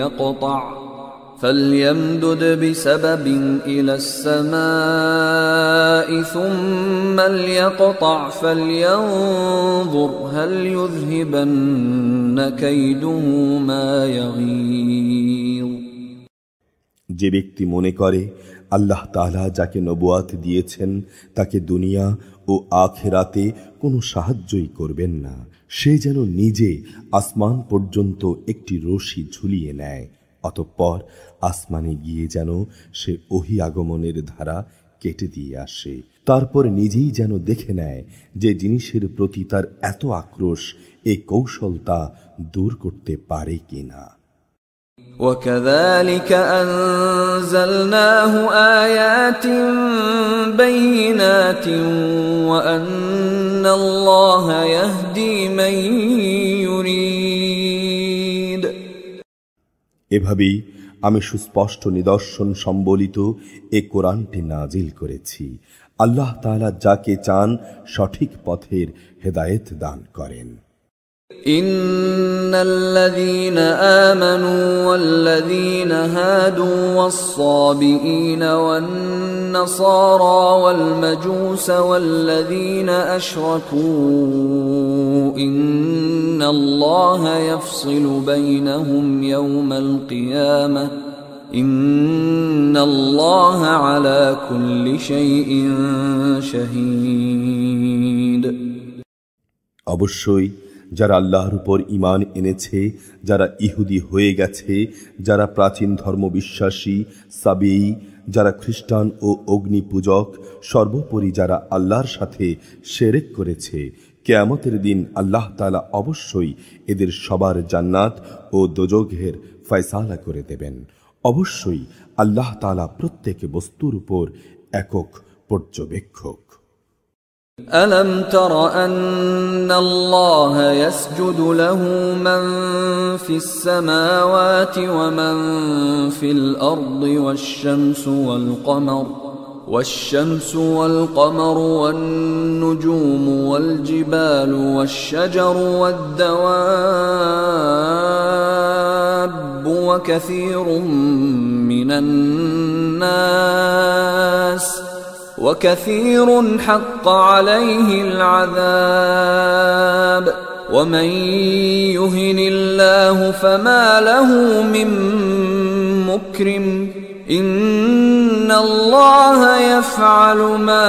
ليقطع فلينظر هل يذهبن كيده ما يغيظ। যে ব্যক্তি মনে করে আল্লাহ তাআলা যাকে নবুয়াত দিয়েছেন তাকে দুনিয়া ও আখিরাতে কোনো সাহায্যই করবেন না, সে যেন নিজে আসমান পর্যন্ত একটি রশি ঝুলিয়ে নেয়, অতঃপর আসমানে গিয়ে যেন সে ওহী আগমনের ধারা কেটে দিয়ে আসে। তারপর নিজেই যেন দেখে নেয় যে জিনিসের প্রতি তার এত আক্রোশ এই কৌশল তা দূর করতে পারে কিনা। وكذلك أنزلناه آيات بينات وأن الله يهدي من يريد। এভাবেই আমি সুস্পষ্ট নিদর্শন সম্বলিত এ কোরআনটি নাজিল করেছি। আল্লাহ তাআলা যাকে চান সঠিক পথের হেদায়েত দান করেন। إن الذين آمنوا والذين هادوا والصابئين والنصارى والمجوس والذين أشركوا إن الله يفصل بينهم يوم القيامة إن الله على كل شيء شهيد। অবশ্যই যারা আল্লাহর উপর ঈমান এনেছে, যারা ইহুদি হয়ে গেছে, যারা প্রাচীন ধর্ম বিশ্বাসী, সাবিঈ, যারা খ্রিস্টান ও অগ্নি পূজক, সর্বোপরি যারা আল্লাহর সাথে শিরক করেছে, কিয়ামতের দিন আল্লাহ তাআলা অবশ্যই এদের সবার জান্নাত ও দোজখের ফয়সালা করে দেবেন। অবশ্যই আল্লাহ তাআলা প্রত্যেক বস্তুর উপর একক পর্যবেক্ষক। ألم تر أن الله يسجد له من في السماوات ومن في الأرض والشمس والقمر والنجوم والجبال والشجر والدواب وكثير من الناس وكثير حق عليه العذاب ومن يهن الله فما له من مكرم إن الله يفعل ما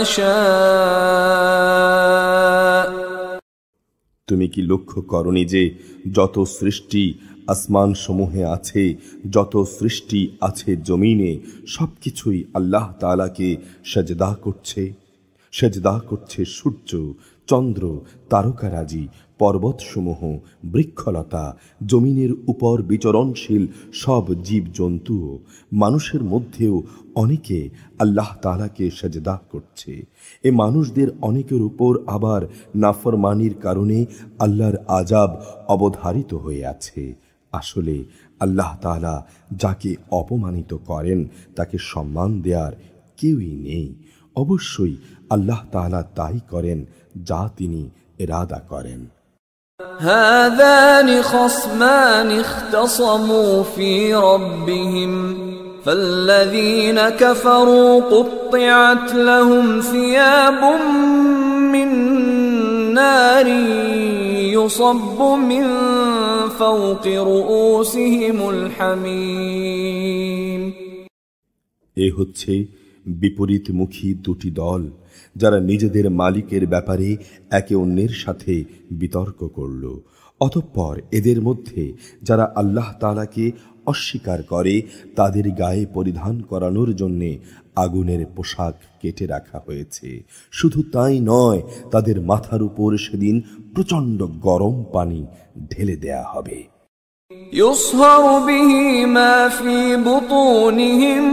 يشاء। তুমি কি লক্ষ্য করনি যে যত সৃষ্টি আসমান সমূহে আছে, যত সৃষ্টি আছে জমিনে, সবকিছুই আল্লাহ তাআলাকে সেজদা করছে। সেজদা করছে সূর্য, চন্দ্র, তারকারাজি, পর্বতসমূহ, বৃক্ষলতা, জমিনের উপর বিচরণশীল সব জীবজন্তু, মানুষের মধ্যেও অনেকে আল্লাহ তাআলাকে সেজদা করছে। এ মানুষদের অনেকের উপর আবার নাফরমানির কারণে আল্লাহর আযাব অবধারিত হয়ে আছে। আসলে আল্লাহ তাআলা যাকে অপমানিত করেন তাকে সম্মান দেওয়ার কেউই নেই। অবশ্যই আল্লাহ তাআলা তাই করেন যা তিনি ইরাদা করেন। هذان خصمان اختصموا في ربهم فالذين كفروا قطعت لهم ثياب من نار يصب من فوق رؤوسهم الحميم। এ হচ্ছে বিপরীতমুখী দুটি দল যারা নিজেদের মালিকের ব্যাপারে একে অন্যের সাথে বিতর্ক করল। অতঃপর এদের মধ্যে যারা আল্লাহ তাআলাকে অস্বীকার করে তাদের গায়ে পরিধান করানোর জন্যে আগুনের পোশাক কেটে রাখা হয়েছে। শুধু তাই নয়, তাদের মাথার উপর সেদিন প্রচণ্ড গরম পানি ঢেলে দেয়া হবে। يصهر به ما في بطونهم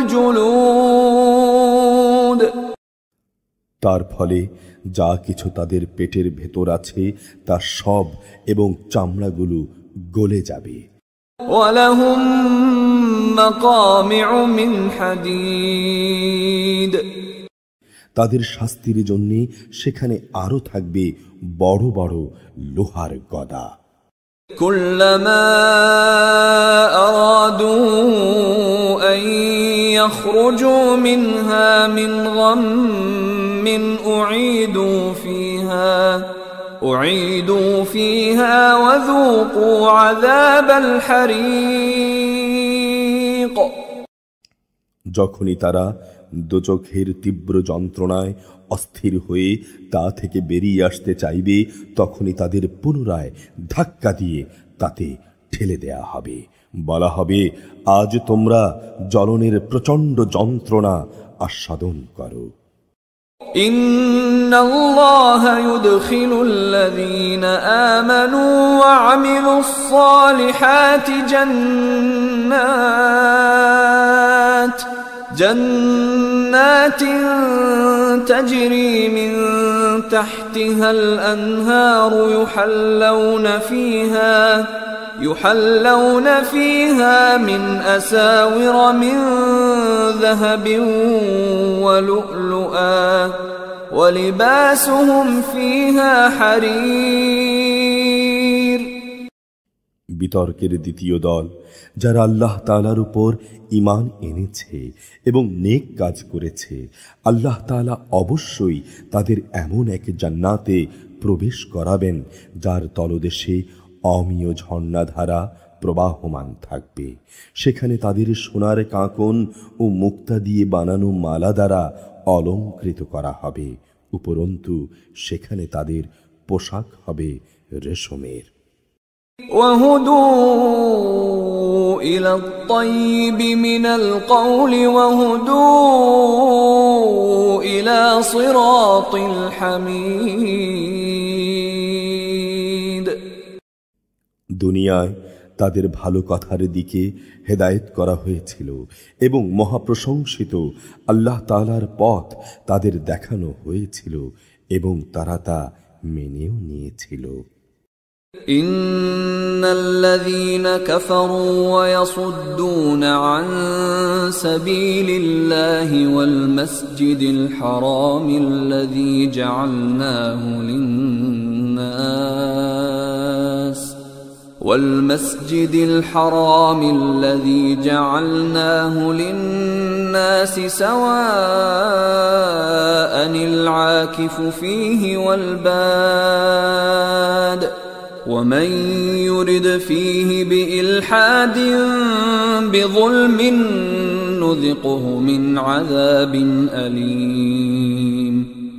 والجلود তার ফলে যা কিছু তাদের পেটের ভেতর আছে তা সব এবং চামড়াগুলো গলে যাবে। ولهم مقامع من حديد তাদের শাস্তির জন্য সেখানে আরো থাকবে বড় বড় লোহার গদা। كلما أرادوا أن يخرجوا منها من غم أعيدوا فيها وذوقوا عذاب الحريق। যখনই তারা দোজখের তীব্র যন্ত্রণায় অস্থির হয়ে তা থেকে বেরিয়ে আসতে চাইবে, তখনই তাদের পুনরায় ধাক্কা দিয়ে তাতে ঠেলে দেয়া হবে। বলা হবে, আজ তোমরা জ্বলনের প্রচণ্ড যন্ত্রণা আস্বাদন করো। ইন্নাল্লাহ ইউদখিলুল লাযীনা আমানু ওয়া আমিলুস সালিহাতি জান্নাতিন তাজরি মিন তাহতিহাল আনহারু يحلون فيها من أساور من ذهب ولؤلؤا ولباسهم فيها حرير। বিতর্কের দ্বিতীয় দল যারা আল্লাহ তাআলার উপর ঈমান এনেছে এবং নেক কাজ করেছে, আল্লাহ তাআলা অবশ্যই তাদের এমন এক জান্নাতে প্রবেশ করাবেন যার তলদেশে অমীয় ঝর্ণাধারা প্রবাহমান থাকবে। সেখানে তাদের সোনার কাঁকন ও মুক্তা দিয়ে বানানো মালা দ্বারা অলংকৃত করা হবে। উপরন্তু সেখানে তাদের পোশাক হবে রেশমের। وهدوا إلى الطيب من القول وهدوا إلى صراط الحميد। দুনিয়ায় তাদের ভালো কথার দিকে হেদায়েত করা হয়েছিল এবং মহাপ্রশংসিত আল্লাহ তাআলার পথ তাদের দেখানো হয়েছিল এবং তারা তা মেনেও নিয়েছিল। ইন্নাল্লাযীনা কাফারু ওয়া ইয়াসুদ্দুনা আন সাবিলিল্লাহি ওয়াল মাসজিদিল হারামিল্লাযী জাআলনাহু লিন-নাস والمسجد الحرام الذي جعلناه للناس سواء العاكف فيه والباد ومن يرد فيه بإلحاد بظلم نذقه من عذاب أليم।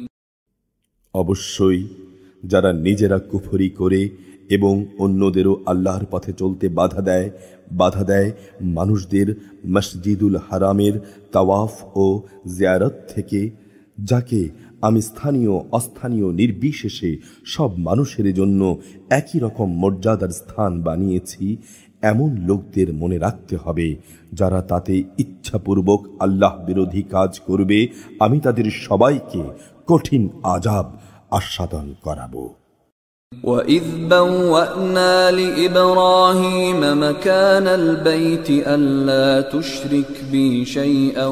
অবশ্যই যারা নিজেরা কুফরি করে এবং অন্যদেরও আল্লাহর পথে চলতে বাধা দেয় মানুষদের মসজিদুল হারামের তাওয়াফ ও জিয়ারত থেকে, যাকে আমি স্থানীয় অস্থানীয় নির্বিশেষে সব মানুষের জন্য একই রকম মর্যাদার স্থান বানিয়েছি, এমন লোকদের মনে রাখতে হবে যারা তাতে ইচ্ছাপূর্বক আল্লাহ বিরোধী কাজ করবে, আমি তাদের সবাইকে কঠিন আযাব আস্বাদন করাবো। وَإِذْ بَوَّأْنَا لِإِبْرَاهِيمَ مَكَانَ الْبَيْتِ أَلَّا تُشْرِكْ بِي شَيْئًا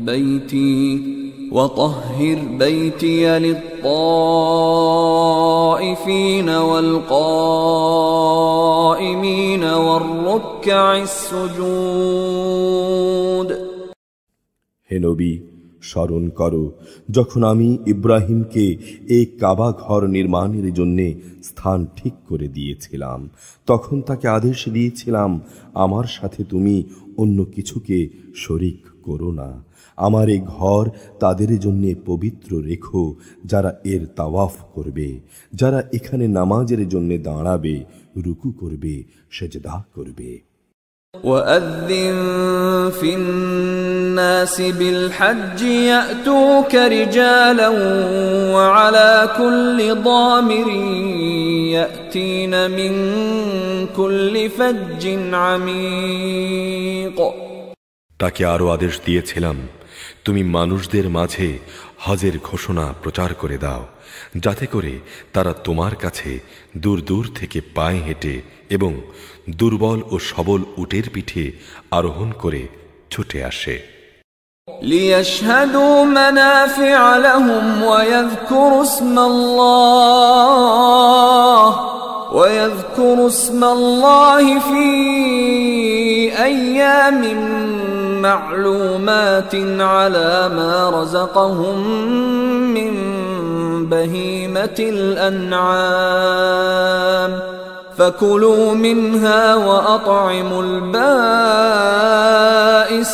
وَطَهِّرْ بَيْتِيَ لِلطَّائِفِينَ الطائفين والقائمين والركع السجود হে নবী, স্মরণ করো যখন আমি ইব্রাহিমকে এই কাবা ঘর নির্মাণের জন্য স্থান ঠিক করে দিয়েছিলাম, তখন তাকে আদেশ দিয়েছিলাম, আমার সাথে তুমি অন্য কিছুকে শরিক করো না। আমার এই ঘর তাদের জন্য পবিত্র রেখো যারা এর তাওয়াফ করবে, যারা এখানে নামাজের জন্য দাঁড়াবে, রুকু করবে, সেজদা করবে। وأذن في الناس بالحج يأتوك رجالا وعلى كل ضامر يأتين من كل فج عميق। তাকে আরো আদেশ দিয়েছিলাম, তুমি মানুষদের মাঝে হজের ঘোষণা প্রচার করে দাও, যাতে করে তারা তোমার কাছে দূর দূর থেকে পায়ে হেঁটে এবং দুর্বল ও সবল উটের পিঠে আরোহণ করে ছুটে আসে। ليشهدوا منافع لهم ويذكروا اسم الله في أيام معلومات على ما رزقهم من بهيمة الأنعام فكلوا منها وأطعموا البائس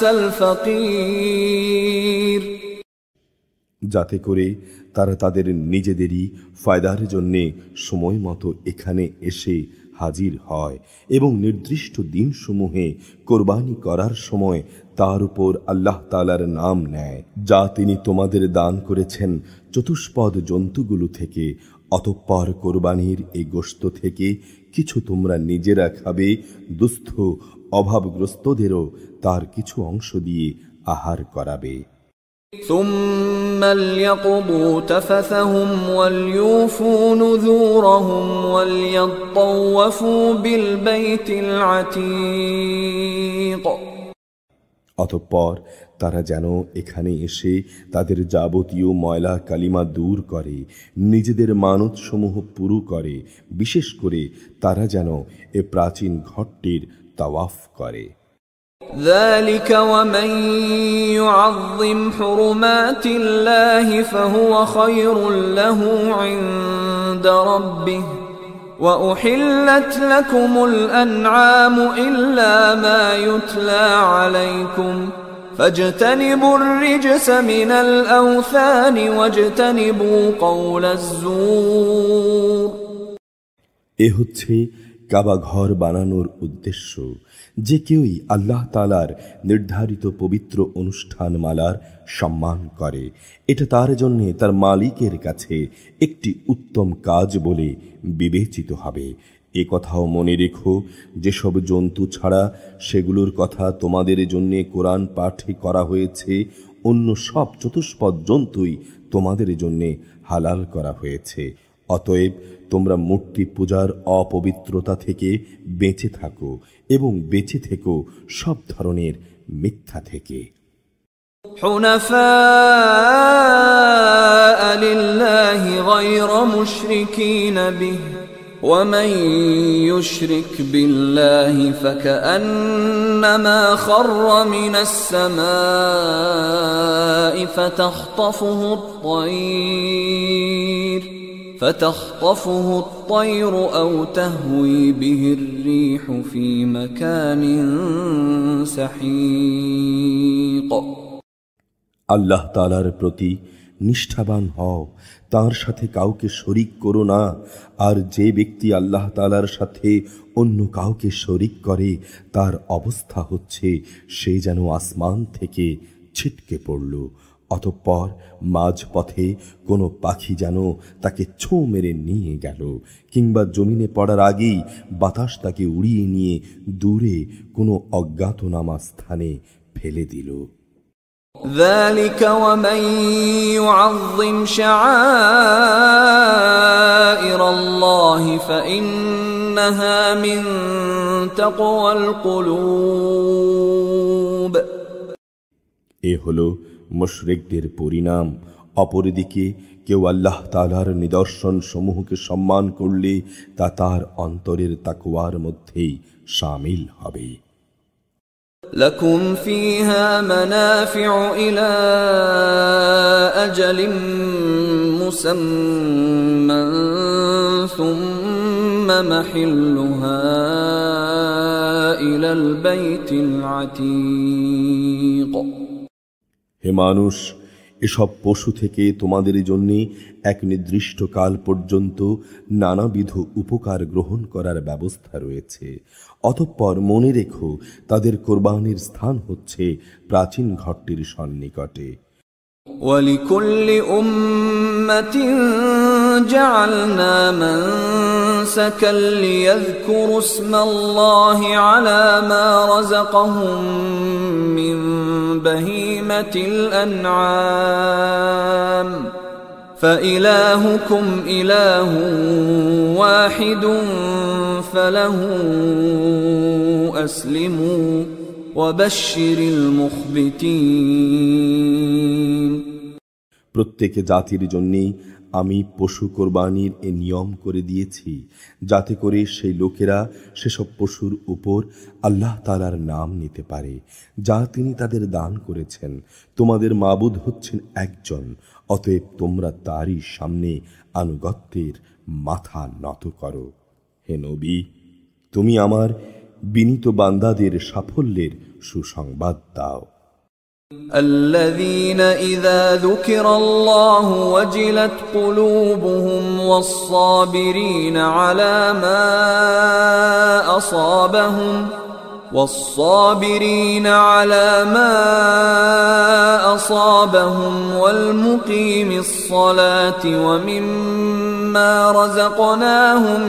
الفقير। যাতে করে তারা তাদের নিজেদেরই ফায়দার জন্যে সময় মতো এখানে এসে হাজির হয় এবং নির্দিষ্ট দিনসমূহে কোরবানি করার সময় তার উপর আল্লাহ তাআলার নাম নেয়, যা তিনি তোমাদের দান করেছেন চতুষ্পদ জন্তুগুলো থেকে। অতঃপর কোরবানির এই গোশত থেকে কিছু তোমরা নিজেরা খাবে, দুস্থ অভাবগ্রস্তদেরও তার কিছু অংশ দিয়ে আহার করাবে। ثم ليقضوا تفثهم وليوفوا نذورهم وليطوفوا بالبيت العتيق। অতঃপর তারা যেন এখানে এসে তাদের যাবতীয় ময়লা কালিমা দূর করে, নিজেদের মানতসমূহ পুরো করে, বিশেষ করে তারা যেন এ প্রাচীন ঘরটির তাওয়াফ করে। ذلك ومن يعظم حرمات الله فهو خير له عند ربه وأحلت لكم الأنعام إلا ما يتلى عليكم فاجتنبوا الرجس من الأوثان واجتنبوا قول الزور। এ হচ্ছে কাবা ঘর বানানোর উদ্দেশ্য। যে কেউই আল্লাহ তাআলার নির্ধারিত পবিত্র অনুষ্ঠানমালার সম্মান করে, এটা তার জন্য তার মালিকের কাছে একটি উত্তম কাজ বলে বিবেচিত হবে। এ কথাও মনে রেখো, যেসব জন্তু ছাড়া সেগুলোর কথা তোমাদের জন্য কোরআন পাঠে করা হয়েছে, অন্য সব চতুষ্পদ জন্তুই তোমাদের জন্য হালাল করা হয়েছে। অতএব তোমরা মূর্তি পূজার অপবিত্রতা থেকে বেঁচে থাকো এবং বেঁচে থেকো সব ধরনের মিথ্যা থেকে। حنفاء لله غير مشركين به ومن يشرك بالله فكأنما خر من السماء فتخطفه الطير أو تهوي به الريح في مكان سحيق। আল্লাহ তাআলার প্রতি নিষ্ঠাবান হও, তার সাথে কাউকে শরিক করো না। আর যে ব্যক্তি আল্লাহ তাআলার সাথে অন্য কাউকে শরিক করে, তার অবস্থা হচ্ছে সে যেন আসমান থেকে ছিটকে পড়ল। অতঃপর মাঝপথে কোনো পাখি যেন তাকে ছোঁ মেরে নিয়ে গেল, কিংবা জমিনে পড়ার আগেই বাতাস তাকে উড়িয়ে নিয়ে দূরে কোনো অজ্ঞাতনামা স্থানে ফেলে দিল। ذلك ومن يعظم شعائر الله فإنها من تقوى القلوب। এ হলো মুশরিকদের পরিণাম, অপরদিকে কেউ আল্লাহ তাআলার নিদর্শন সমূহকে সম্মান করলে তা তার অন্তরের তাকওয়ার মধ্যেই শামিল হবে। لكم فيها منافع إلى أجل مسمى ثم محلها إلى البيت العتيق। হে মানুষ, এসব পশু থেকে তোমাদের জন্য এক নির্দিষ্ট কাল পর্যন্ত নানাবিধ উপকার গ্রহণ করার ব্যবস্থা রয়েছে। অতঃপর মনে রেখো, তাদের কোরবানির স্থান হচ্ছে প্রাচীন ঘরটির সন্নিকটে। ولكل أمة جعلنا منسكا ليذكروا اسم الله على ما رزقهم من بهيمة الأنعام فإلهكم إله واحد فله أسلموا وبشر المخبتين। প্রত্যেক জাতির জন্যেই আমি পশু কোরবানির এ নিয়ম করে দিয়েছি, যাতে করে সেই লোকেরা সেসব পশুর উপর আল্লাহ তাআলার নাম নিতে পারে যা তিনি তাদের দান করেছেন। তোমাদের মাবুদ হচ্ছেন একজন, অতএব তোমরা তারই সামনে আনুগত্যের মাথা নত করো। হে নবী, তুমি আমার বিনীত বান্দাদের সাফল্যের সুসংবাদ দাও। الذين إذا ذكر الله وجلت قلوبهم والصابرين على ما أصابهم والمقيم الصلاة ومما رزقناهم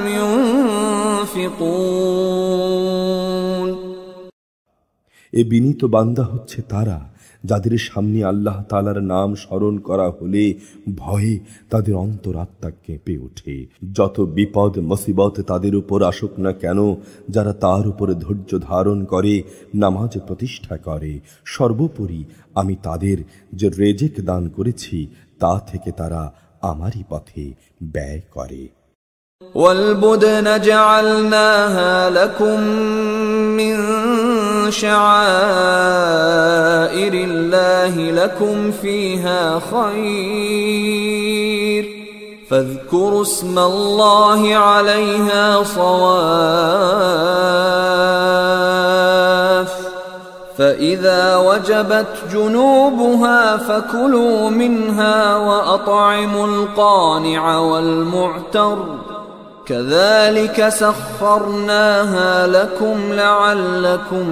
ينفقون। এ বিনীত বান্দা হচ্ছে তারা যাদের সামনে আল্লাহ তাআলার নাম স্মরণ করা হলে ভয়ে তাদের অন্তরাত্মা কেঁপে ওঠে। যত বিপদ মুসিবত তাদের উপর আসুক না কেন, যারা তার উপরে ধৈর্য ধারণ করে, নামাজ প্রতিষ্ঠা করে, সর্বোপরি আমি তাদের যে রেজেক দান করেছি তা থেকে তারা আমারই পথে ব্যয় করে। والبدن جعلناها لكم من شعائر الله لكم فيها خير فاذكروا اسم الله عليها صواف فإذا وجبت جنوبها فكلوا منها وأطعموا القانع والمعتر كذلك سخرناها لكم لعلكم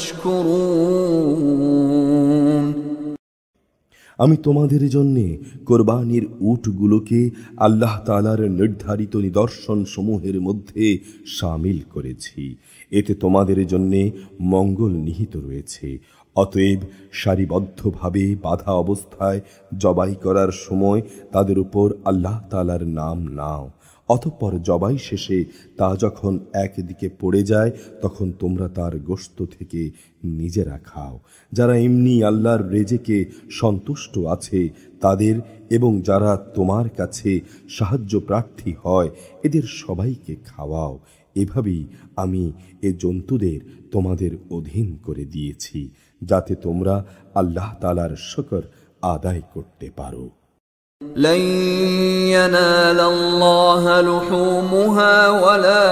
تشكرون। আমি তোমাদের জন্যে কোরবানির উটগুলোকে আল্লাহ তাআলার নির্ধারিত নিদর্শন সমূহের মধ্যে শামিল করেছি, এতে তোমাদের জন্যে মঙ্গল নিহিত রয়েছে। অতএব সারিবদ্ধভাবে বাধা অবস্থায় জবাই করার সময় তাদের উপর আল্লাহ তাআলার নাম নাও। অতঃপর জবাই শেষে তা যখন একদিকে পড়ে যায় তখন তোমরা তার গোশত থেকে নিজেরা খাও। যারা এমনি আল্লাহর রেজেকে সন্তুষ্ট আছে তাদের এবং যারা তোমার কাছে সাহায্য প্রার্থী হয় এদের সবাইকে খাওয়াও। এভাবেই আমি এ জন্তুদের তোমাদের অধীন করে দিয়েছি যাতে তোমরা আল্লাহ তাআলার শুকর আদায় করতে পারো। لن ينال الله لحومها ولا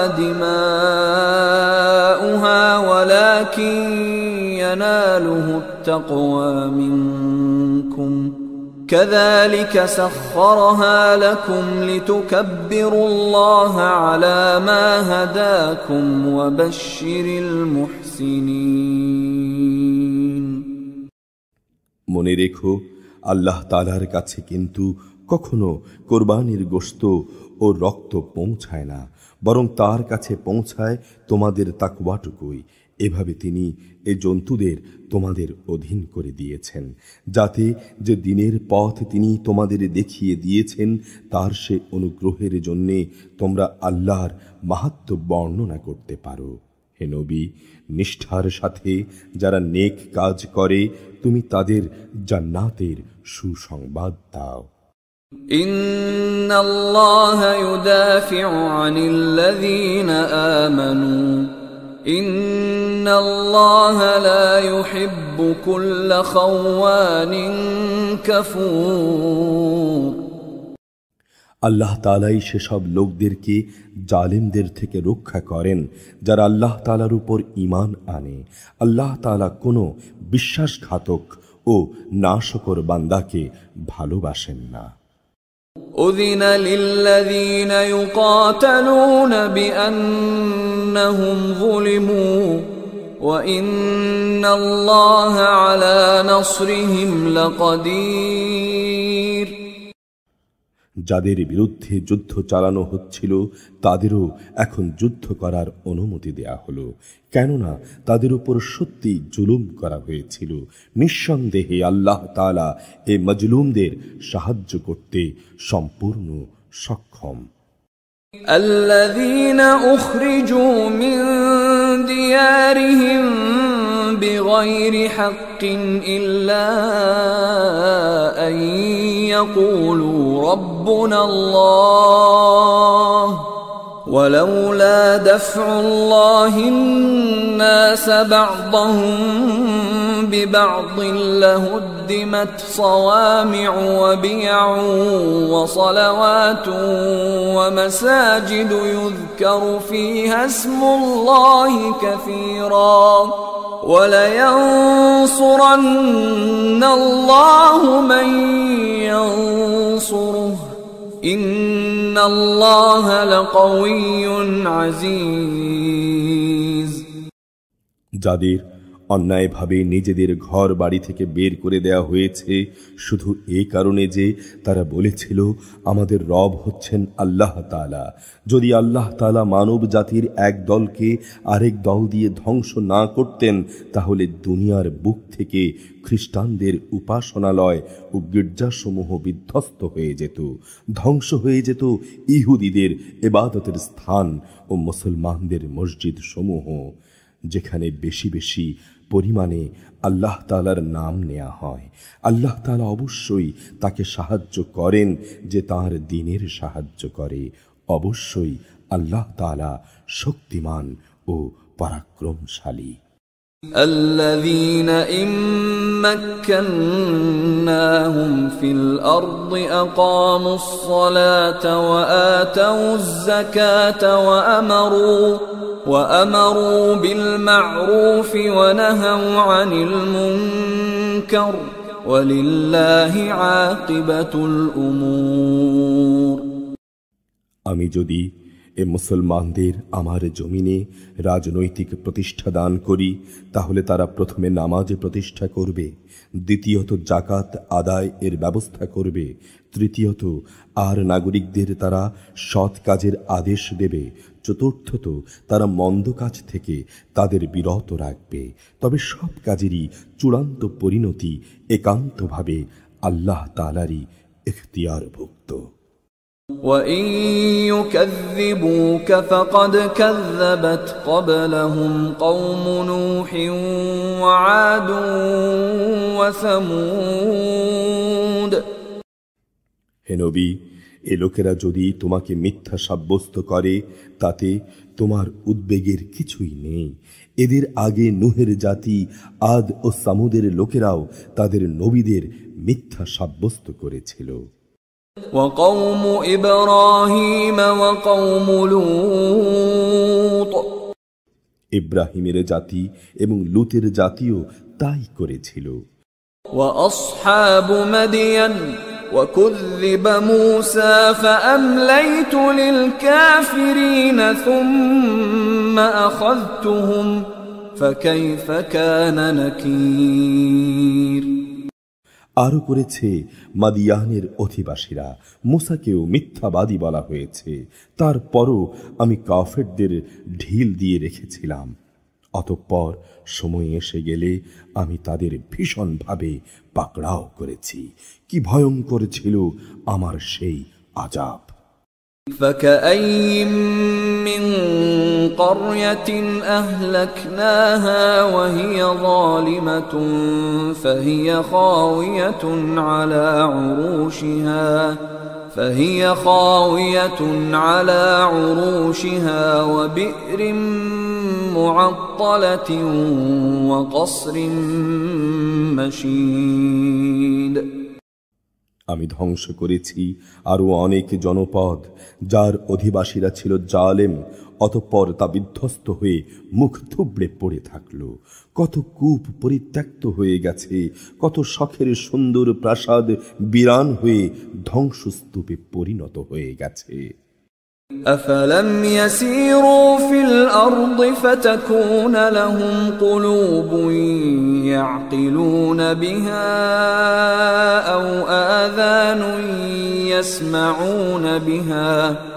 دماؤها ولكن يناله التقوى منكم كذلك سخرها لكم لتكبروا الله على ما هداكم وبشر المحسنين। মনে রেখো, আল্লাহ তাআলার কাছে কিন্তু কখনো কোরবানির গোশত ও রক্ত পৌঁছায় না, বরং তার কাছে পৌঁছায় তোমাদের তাকওয়াটুকুই। এভাবে তিনি এ জন্তুদের তোমাদের অধীন করে দিয়েছেন যাতে যে দিনের পথ তিনি তোমাদের দেখিয়ে দিয়েছেন তার সে অনুগ্রহের জন্যে তোমরা আল্লাহর মাহাত্ম্য বর্ণনা করতে পারো। হে নবী, নিষ্ঠার সাথে যারা নেক কাজ করে তুমি তাদের জান্নাতের সুসংবাদ দাও। إن الله يدافع عن الذين آمنوا إن الله لا يحب كل خوان كفور আল্লাহ তাআলাই সেসব লোকদেরকে জালেমদের থেকে রক্ষা করেন যারা আল্লাহ তাআলার উপর ঈমান আনে। আল্লাহ তাআলা কোনো বিশ্বাসঘাতক ও নাশকর বান্দাকে ভালোবাসেন না। أذن للذين يقاتلون بأنهم ظلموا وإن الله على نصرهم لقدير যাদের বিরুদ্ধে যুদ্ধ চালানো হচ্ছিল তাদেরও এখন যুদ্ধ করার অনুমতি দেয়া হলো, কেননা তাদের উপর সত্যি জুলুম করা হয়েছিল। নিঃসন্দেহে আল্লাহ তাআলা এই মজলুমদের সাহায্য করতে সম্পূর্ণ সক্ষম। الذين أخرجوا من ديارهم بغير حق إلا أن يقولوا ربنا الله ولولا دفع الله الناس بعضهم ببعض لهدمت صوامع وبيع وصلوات ومساجد يذكر فيها اسم الله كثيرا ولينصرن الله من ينصره إن الله لقوي عزيز যাদের অন্যায়ভাবে নিজেদের ঘর বাড়ি থেকে বের করে দেয়া হয়েছে শুধু এই কারণে যে তারা বলেছিল আমাদের রব হচ্ছেন আল্লাহ তাআলা। যদি আল্লাহ তাআলা মানব জাতির এক দলকে আরেক দল দিয়ে ধ্বংস না করতেন তাহলে দুনিয়ার বুক থেকে খ্রিস্টানদের উপাসনালয় ও গির্জাসমূহ বিধ্বস্ত হয়ে যেত, ধ্বংস হয়ে যেত ইহুদিদের ইবাদতের স্থান ও মুসলমানদের মসজিদ সমূহ, যেখানে বেশি বেশি পরিমাণে আল্লাহ তাআলার নাম নেওয়া হয়। আল্লাহ তাআলা অবশ্যই তাকে সাহায্য করেন যে তার দ্বীনের সাহায্য করে। অবশ্যই আল্লাহ তাআলা শক্তিমান ও পরাক্রমশালী। الذين إن مكناهم في الأرض أقاموا الصلاة وآتوا الزكاة وأمروا بالمعروف ونهوا عن المنكر ولله عاقبة الأمور আমি যদি এ মুসলমানদের আমার জমিনে রাজনৈতিক প্রতিষ্ঠা দান করি তাহলে তারা প্রথমে নামাজে প্রতিষ্ঠা করবে, দ্বিতীয়ত জাকাত আদায় এর ব্যবস্থা করবে, তৃতীয়ত আর নাগরিকদের তারা সৎ কাজের আদেশ দেবে, চতুর্থত তারা মন্দ কাজ থেকে তাদের বিরত রাখবে। তবে সব কাজেরই চূড়ান্ত পরিণতি একান্তভাবে আল্লাহ তাআলারই ইখতিয়ারভুক্ত। وَإِن يُكَذِّبُوكَ فَقَدْ كَذَّبَتْ قَبْلَهُمْ قَوْمُ نُوحٍ وَعَادٌ وَثَمُودَ হে নবী, এ লোকেরা যদি তোমাকে মিথ্যা সাব্যস্ত করে তাতে তোমার উদ্বেগের কিছুই নেই। এদের আগে নূহের জাতি আদ ও সামুদের লোকেরাও তাদের নবীদের মিথ্যা সাব্যস্ত করেছিল। وقوم إبراهيم وقوم لوط ইব্রাহিমের জাতি এবং লূতের জাতিও তাই করেছিল। وأصحاب مدين وكذب موسى فأمليت للكافرين ثم أخذتهم فكيف كان نكير আরো করেছে মাদিয়ানের অধিবাসীরা, মুসাকেও মিথ্যাবাদী বলা হয়েছে, তারপরও আমি কাফেরদের ঢিল দিয়ে রেখেছিলাম। অতঃপর সময় এসে গেলে আমি তাদের ভীষণভাবে পাকড়াও করেছি। কি ভয়ঙ্কর ছিল আমার সেই আযাব। فكأين من قرية أهلكناها وهي ظالمة فهي خاوية على عروشها فهي خاوية على عروشها وبئر معطلة وقصر مشيد। আমি ধ্বংস করেছি আরো অনেক জনপদ যার অধিবাসীরা ছিল জালেম, অতঃপর তা বিধ্বস্ত হয়ে মুখ থুবড়ে পড়ে থাকলো। কত কূপ পরিত্যক্ত হয়ে গেছে, কত শখের সুন্দর প্রাসাদ বিরান হয়ে ধ্বংসস্তূপে পরিণত হয়ে গেছে। أفلم يسيروا في الأرض فتكون لهم قلوب يعقلون بها أو آذان يسمعون بها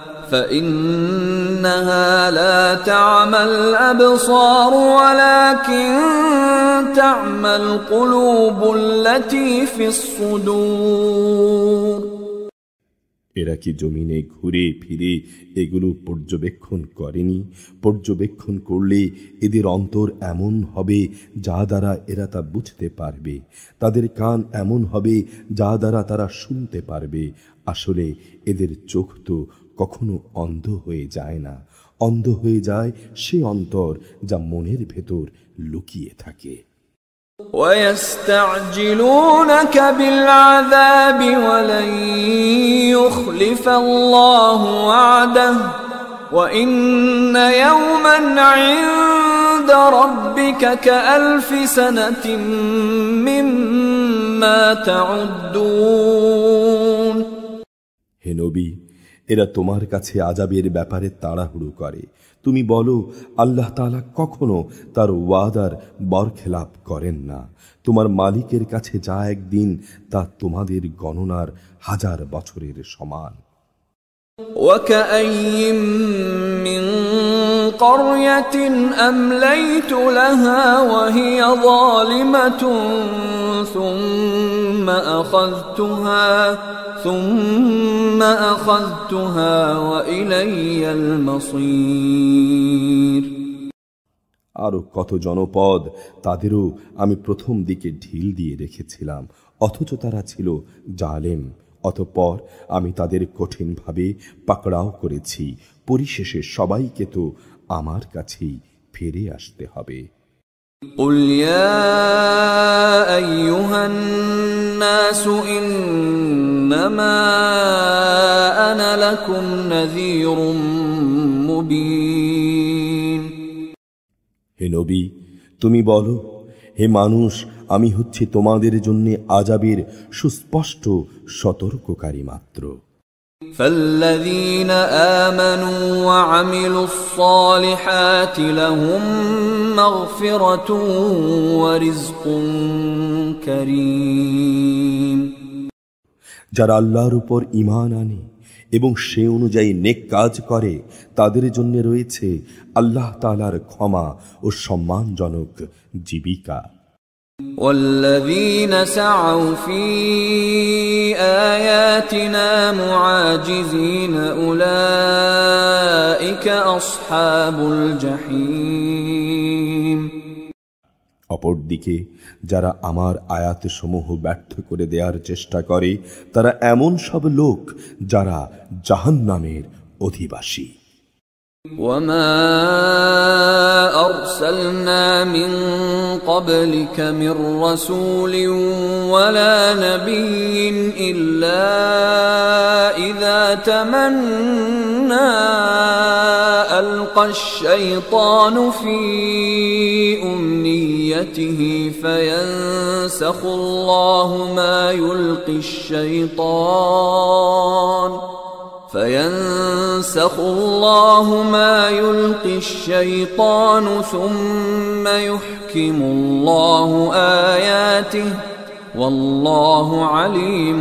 فإنها لا تعمى الأبصار ولكن تعمى القلوب التي في الصدور। এরা কি জমিনে ঘুরে ফিরে এগুলো পর্যবেক্ষণ করেনি? পর্যবেক্ষণ করলে এদের অন্তর এমন হবে যা দ্বারা এরা তা বুঝতে পারবে, তাদের কান এমন হবে যা দ্বারা তারা শুনতে পারবে। আসলে এদের চোখ তো কখনো অন্ধ হয়ে যায় না, অন্ধ হয়ে যায় সে অন্তর যা মনের ভেতর লুকিয়ে থাকে। ويستعجلونك بالعذاب ولن يخلف الله وعده وإن يوما عند ربك كألف سنة مما تعدون। হে নবী, এরা তোমার কাছে আযাবের ব্যাপারে তাড়াহুড়ো করে। তুমি বলো, আল্লাহ তাআলা কখনো তার ওয়াদার বরখেলাপ করেন না। তোমার মালিকের কাছে যা একদিন তা তোমাদের গণনার 1000 বছরের সমান। وكأين من قرية أمليت لها وهي ظالمة ثم أخذتها وإلي المصير। আরো কত জনপদ তাদেরও আমি প্রথম দিকে ঢিল দিয়ে রেখেছিলাম, অথচ তারা ছিল জালেম। অতঃপর আমি তাদের কঠিনভাবে পাকড়াও করেছি। পরিশেষে সবাইকে তো আমার কাছেই ফিরে আসতে হবে। قل يا أيها الناس إنما أنا لكم نذير مبين। হে নবী, তুমি বলো, হে মানুষ, আমি হচ্ছি তোমাদের জন্য আযাবের সুস্পষ্ট সতর্ককারী মাত্র। فالذين آمنوا وعملوا الصالحات لهم مغفرة ورزق كريم। যারা আল্লাহর উপর ঈমান আনে এবং সে অনুযায়ী নেক কাজ করে তাদের জন্য রয়েছে আল্লাহ তাআলার ক্ষমা ও সম্মানজনক জীবিকা। والذين سعوا في آياتنا معاجزين أولئك أصحاب الجحيم। অপরদিকে যারা আমার আয়াতসমূহ ব্যর্থ করে দেওয়ার চেষ্টা করে তারা এমন সব লোক যারা জাহান্নামের অধিবাসী। وما أرسلنا من قبلك من رسول ولا نبي إلا إذا تمنى ألقى الشيطان في أمنيته فينسخ الله ما يلقي الشيطان ثم يحكم الله آياته والله عليم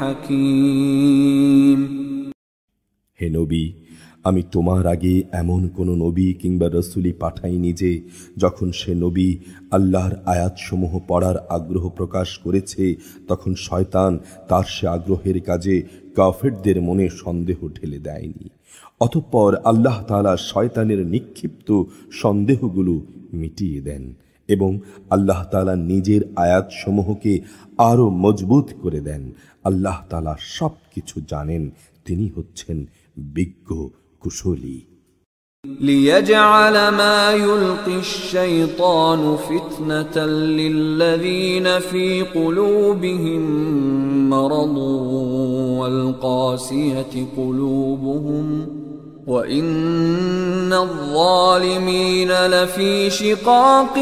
حكيم। হে নবী, আমি তোমার আগে এমন কোন নবী কিংবা রাসূলি পাঠাইনি যে যখন সে নবী আল্লাহর আয়াতসমূহ পড়ার আগ্রহ প্রকাশ করেছে তখন শয়তান তার সে আগ্রহের কাজে কাফেরদের মনে সন্দেহ ঢেলে দেয়নি। অতঃপর আল্লাহ তাআলা শয়তানের নিক্ষিপ্ত সন্দেহগুলো মিটিয়ে দেন এবং আল্লাহ তাআলা নিজের আয়াতসমূহকে আরো মজবুত করে দেন। আল্লাহ তাআলা সবকিছু জানেন, তিনি হচ্ছেন বিজ্ঞ কুশলী। ليجعل ما يلقي الشيطان فتنة للذين في قلوبهم مرض والقاسية قلوبهم وإن الظالمين لفي شقاق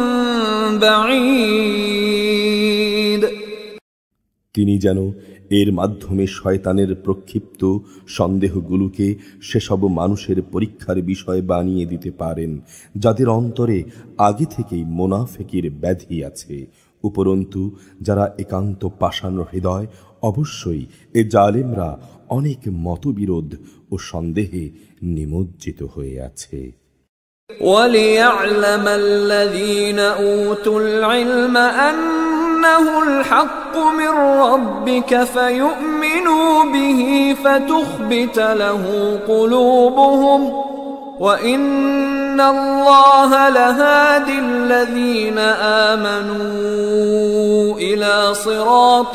بعيد। তিনি যেন এর মাধ্যমে শয়তানের প্রক্ষিপ্ত সন্দেহগুলোকে সেসব মানুষের পরীক্ষার বিষয় বানিয়ে দিতে পারেন যাদের অন্তরে আগে থেকেই মুনাফিকের ব্যাধি আছে। উপরন্তু যারা একান্ত পাষাণ হৃদয়, অবশ্যই এ জালেমরা অনেক মতবিরোধ ও সন্দেহে নিমজ্জিত হয়ে আছে। وَلِيَعْلَمَ الَّذِينَ أُوتُوا الْعِلْمَ أَنَّهُ الْحَقُّ مِنْ رَبِّكَ فَيُؤْمِنُوا بِهِ فَتُخْبِتَ لَهُ قُلُوبُهُمْ وَإِنَّ اللَّهَ لَهَادِ الَّذِينَ آمَنُوا إِلَى صِرَاطٍ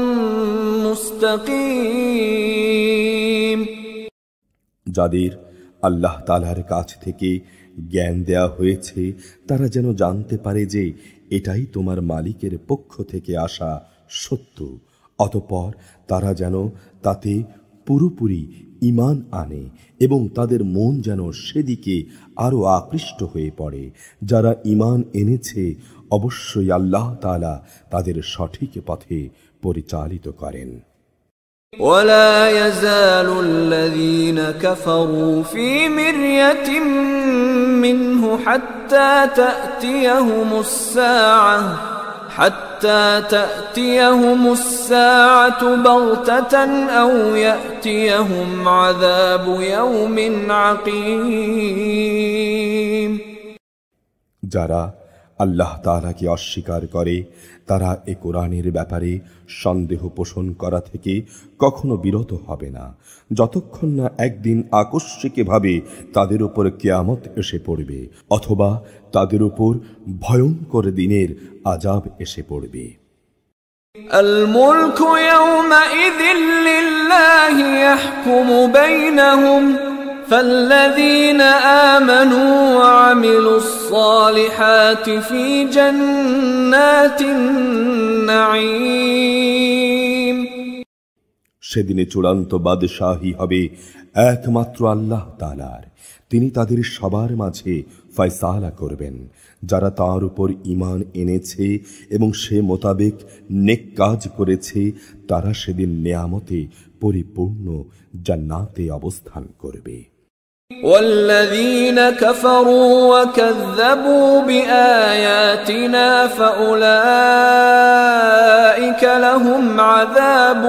مُسْتَقِيمٍ। যাদের আল্লাহ তাআলার কাছ থেকে জ্ঞান দেয়া হয়েছে তারা যেন জানতে পারে যে এটাই তোমার মালিকের পক্ষ থেকে আসা সত্য, অতঃপর তারা যেন তাতে পুরোপুরি ঈমান আনে এবং তাদের মন যেন সেদিকে আরো আকৃষ্ট হয়ে পড়ে। যারা ঈমান এনেছে অবশ্যই আল্লাহ তাআলা তাদের সঠিক পথে পরিচালিত করেন। ولا يزال الذين كفروا في مرية منه حتى تأتيهم الساعة بغتة أو يأتيهم عذاب يوم عقيم। যারা আল্লাহ তাআলাকে অস্বীকার করে তারা এ কোরআনের ব্যাপারে সন্দেহ পোষণ করা থেকে কখনো বিরত হবে না, যতক্ষণ না একদিন আকস্মিকভাবে তাদের উপর কিয়ামত এসে পড়বে অথবা তাদের উপর ভয়ঙ্কর দিনের আযাব এসে পড়বে। الملك يومئذ لله يحكم بينهم فالذين آمنوا وعملوا الصالحات في جنات النعيم। সেদিনে চূড়ান্ত বাদশাহী হবে একমাত্র আল্লাহ তাআলার। তিনি তাদের সবার মাঝে ফয়সালা করবেন। যারা তার উপর ঈমান এনেছে এবং সে মোতাবেক নেক কাজ করেছে তারা সেদিন নেয়ামতে পরিপূর্ণ জান্নাতে অবস্থান করবে। والذين كفروا وكذبوا بآياتنا فأولئك لهم عذاب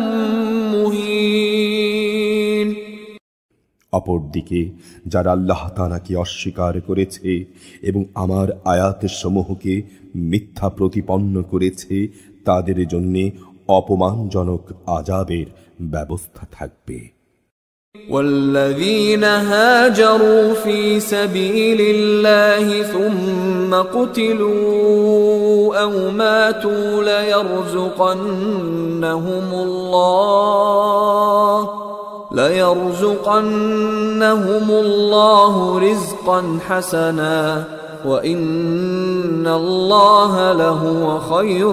مهين। অপরদিকে যারা আল্লাহ তাআলাকে অস্বীকার করেছে এবং আমার আয়াতসমূহকে মিথ্যা প্রতিপন্ন করেছে তাদের জন্য অপমানজনক আযাবের ব্যবস্থা থাকবে। والذين هاجروا في سبيل الله ثم قتلوا أو ماتوا ليرزقنهم الله رزقا حسنا وإن الله لهو خير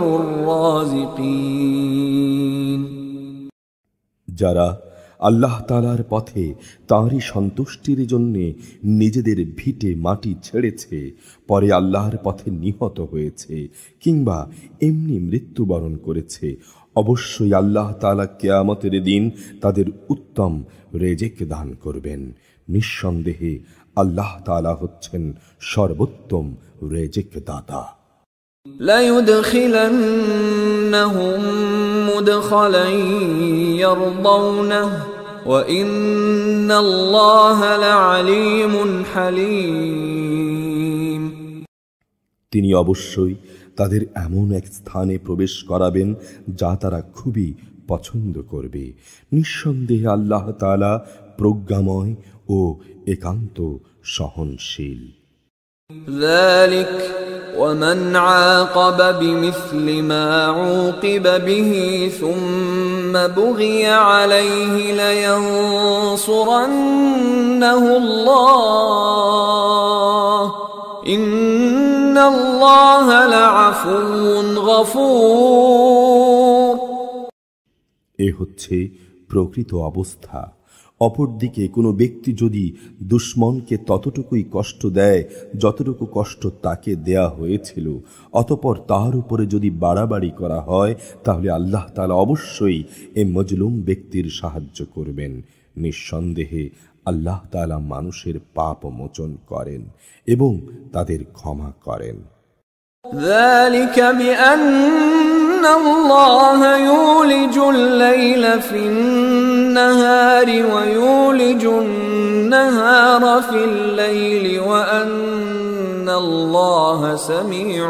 الرازقين। যারা আল্লাহ তাআলার পথে তাঁরই সন্তুষ্টির জন্য নিজেদের ভিটে মাটি ছেড়েছে, পরে আল্লাহর পথে নিহত হয়েছে কিংবা এমনি মৃত্যুবরণ করেছে, অবশ্যই আল্লাহ তাআলা কিয়ামতের দিন তাদের উত্তম রিজিক দান করবেন। নিঃসন্দেহে আল্লাহ তাআলা হচ্ছেন সর্বোত্তম রিজিক দাতা। لَيُدْخِلَنَّهُمْ مُدْخَلًا يَرْضَوْنَهُ وَإِنَّ اللَّهَ لَعَلِيمٌ حَلِيمٌ। তিনি অবশ্যই তাদের এমন এক স্থানে প্রবেশ করাবেন যা তারা খুবই পছন্দ করবে। নিঃসন্দেহে আল্লাহ তাআলা প্রজ্ঞাময় ও একান্ত সহনশীল। ذلك ومن عاقب بمثل ما عوقب به ثم بغي عليه لينصرنه الله إن الله لعفو غفور। এ হচ্ছে প্রকৃত অবস্থা। অপরদিকে কোনো ব্যক্তি যদি দুশমনকে ততটুকুই কষ্ট দেয় যতটুকু কষ্ট তাকে দেয়া হয়েছিল, অতঃপর তার উপরে যদি বাড়াবাড়ি করা হয়, তাহলে আল্লাহ তাআলা অবশ্যই এই মজলুম ব্যক্তির সাহায্য করবেন। নিঃসন্দেহে আল্লাহ তাআলা মানুষের পাপ মোচন করেন এবং তাদের ক্ষমা করেন। ذلك بأن الله يولج الليل في النهار ويولج النهار في الليل وأن الله سميع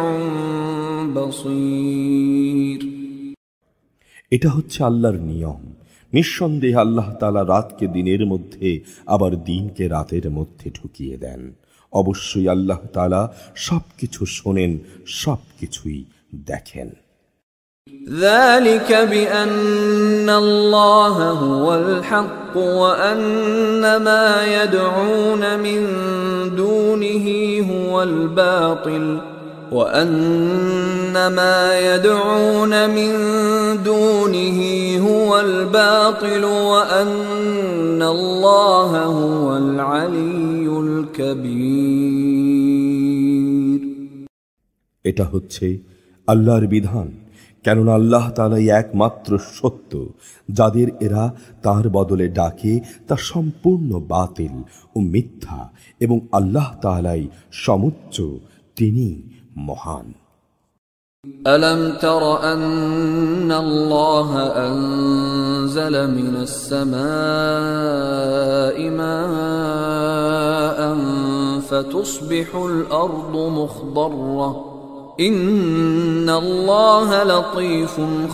بصير। এটা হচ্ছে আল্লাহর নিয়ম। নিঃসন্দেহে আল্লাহ তাআলা রাতকে দিনের মধ্যে আবার দিনকে রাতের মধ্যে ঢুকিয়ে দেন। অবশ্যই আল্লাহ তাআলা সবকিছু শোনেন, সবকিছুই দেখেন। ذلك بأن الله هو الحق وأن ما يدعون من دونه هو الباطل وأن ما يدعون من دونه هو الباطل وأن الله هو العلي الكبير। এটা হচ্ছে আল্লাহর বিধান, কেননা আল্লাহ তাআলাই একমাত্র সত্য। যাদের এরা তার বদলে ডাকে তা সম্পূর্ণ বাতিল ও মিথ্যা, এবং আল্লাহ তাআলাই সমুচ্চ, তিনি মহান। ألم تر أن الله أنزل من السماء ماء فتصبح الأرض مخضرة إن الله لطيف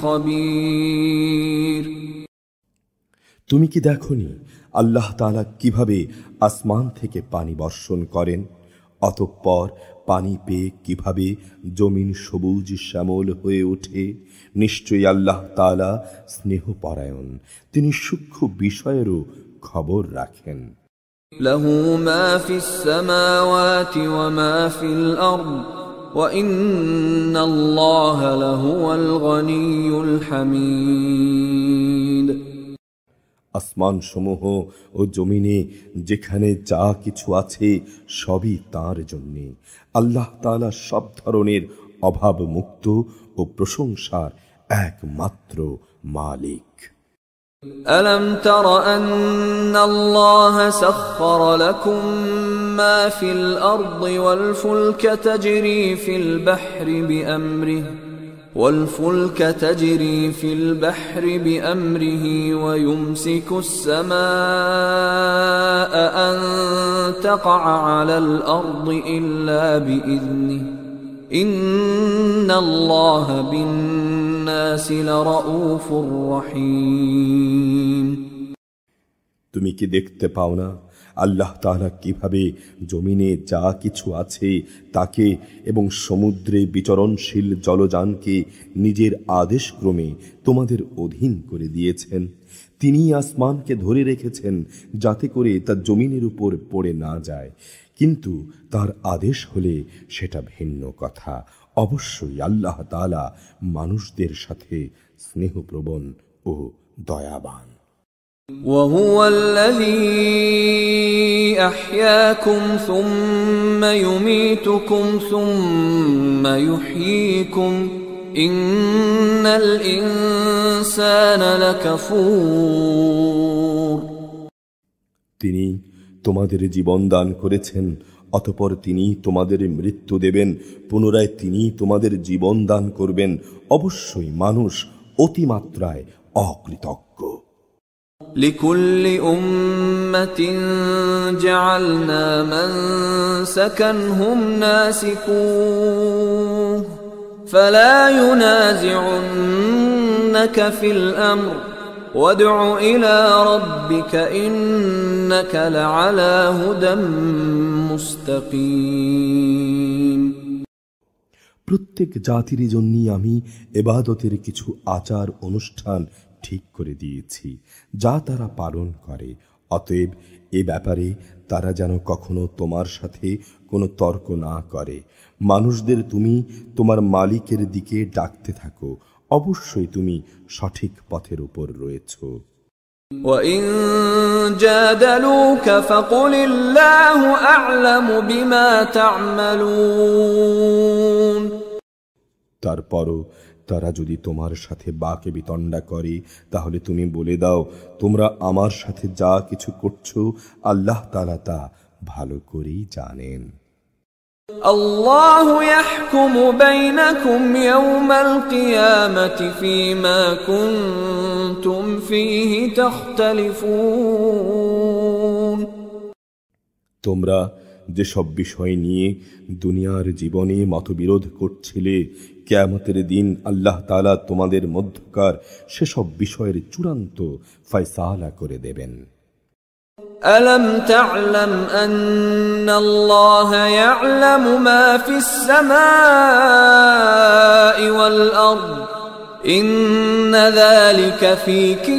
خبير। তুমি কি দেখনি আল্লাহ তাআলা কিভাবে আসমান থেকে পানি বর্ষণ করেন, অতঃপর পানি পেয়ে কিভাবে জমিন সবুজ শ্যামল হয়ে ওঠে? নিশ্চয়ই আল্লাহ তাআলা স্নেহপরায়ণ, তিনি সূক্ষ্ম বিষয়েরও খবর রাখেন। লাহু মা ফিস সামাওয়াতি ওয়া মা ফিল আরদ ওয়া ইন্নাল্লাহা লাহুয়াল গনিয়ুল হামিদ। আসমান সমূহ ও জমিনে যেখানে যা কিছু আছে সবই তাঁর জন্যে। আল্লাহ তাআলা সব ধরনের অভাব মুক্ত ও প্রশংসার একমাত্র মালিক। ألم تر أن الله سخر لكم ما في الأرض والفلك تجري في البحر بأمره ويمسك السماء أن تقع على الأرض إلا بإذنه إن الله بالناس لرؤوف رحيم। তুমি কি দেখতে পাও না আল্লাহ তাআলা কিভাবে জমিনে যা কিছু আছে তাকে এবং সমুদ্রে বিচরণশীল জলযানকে নিজের আদেশক্রমে তোমাদের অধীন করে দিয়েছেন। তিনি আসমানকে ধরে রেখেছেন যাতে করে তা জমিনের উপর পড়ে না যায়, কিন্তু তার আদেশ হলে সেটা ভিন্ন কথা। অবশ্যই আল্লাহ তাআলা মানুষদের সাথে স্নেহপ্রবণ ও দয়াবান। وهو الذي أحياكم ثم يميتكم ثم يحييكم إن الإنسان لكفور। তিনি তোমাদের জীবন দান করেছেন, অতঃপর তিনি তোমাদের মৃত্যু দেবেন, পুনরায় তিনি তোমাদের জীবন দান করবেন। অবশ্যই মানুষ অতিমাত্রায় অকৃতজ্ঞ। لكل أمة جعلنا منسكا هم ناسكوه فلا ينازعنك في الأمر وادع إلى ربك إنك لعلى هدى مستقيم। প্রত্যেক জাতির জন্যই আমি ইবাদতের কিছু আচার অনুষ্ঠান ঠিক করে দিয়েছি যা তারা পালন করে। অতএব এ ব্যাপারে তারা যেন কখনো তোমার সাথে কোনো তর্ক না করে। মানুষদের তুমি তোমার মালিকের দিকে ডাকতে থাকো, অবশ্যই তুমি সঠিক পথের উপর রয়েছো। وَإِن جَادَلُوكَ فَقُلِ اللَّهُ أَعْلَمُ بِمَا تَعْمَلُونَ। তারপরও তারা যদি তোমার সাথে বাকে বিতণ্ডা করে তাহলে তুমি বলে দাও, তোমরা আমার সাথে যা কিছু করছো আল্লাহ তাআলা তা ভালো করেই জানেন। الله يحكم بينكم يوم القيامة فيما كنتم فيه تختلفون। তোমরা যেসব বিষয় নিয়ে দুনিয়ার জীবনে মতবিরোধ করছিলে, কিয়ামতের দিন আল্লাহ তাআলা তোমাদের মধ্যকার সেসব বিষয়ের চূড়ান্ত ফয়সালা করে দেবেন। ألم تعلم أن الله يعلم ما في السماء والأرض إن ذلك في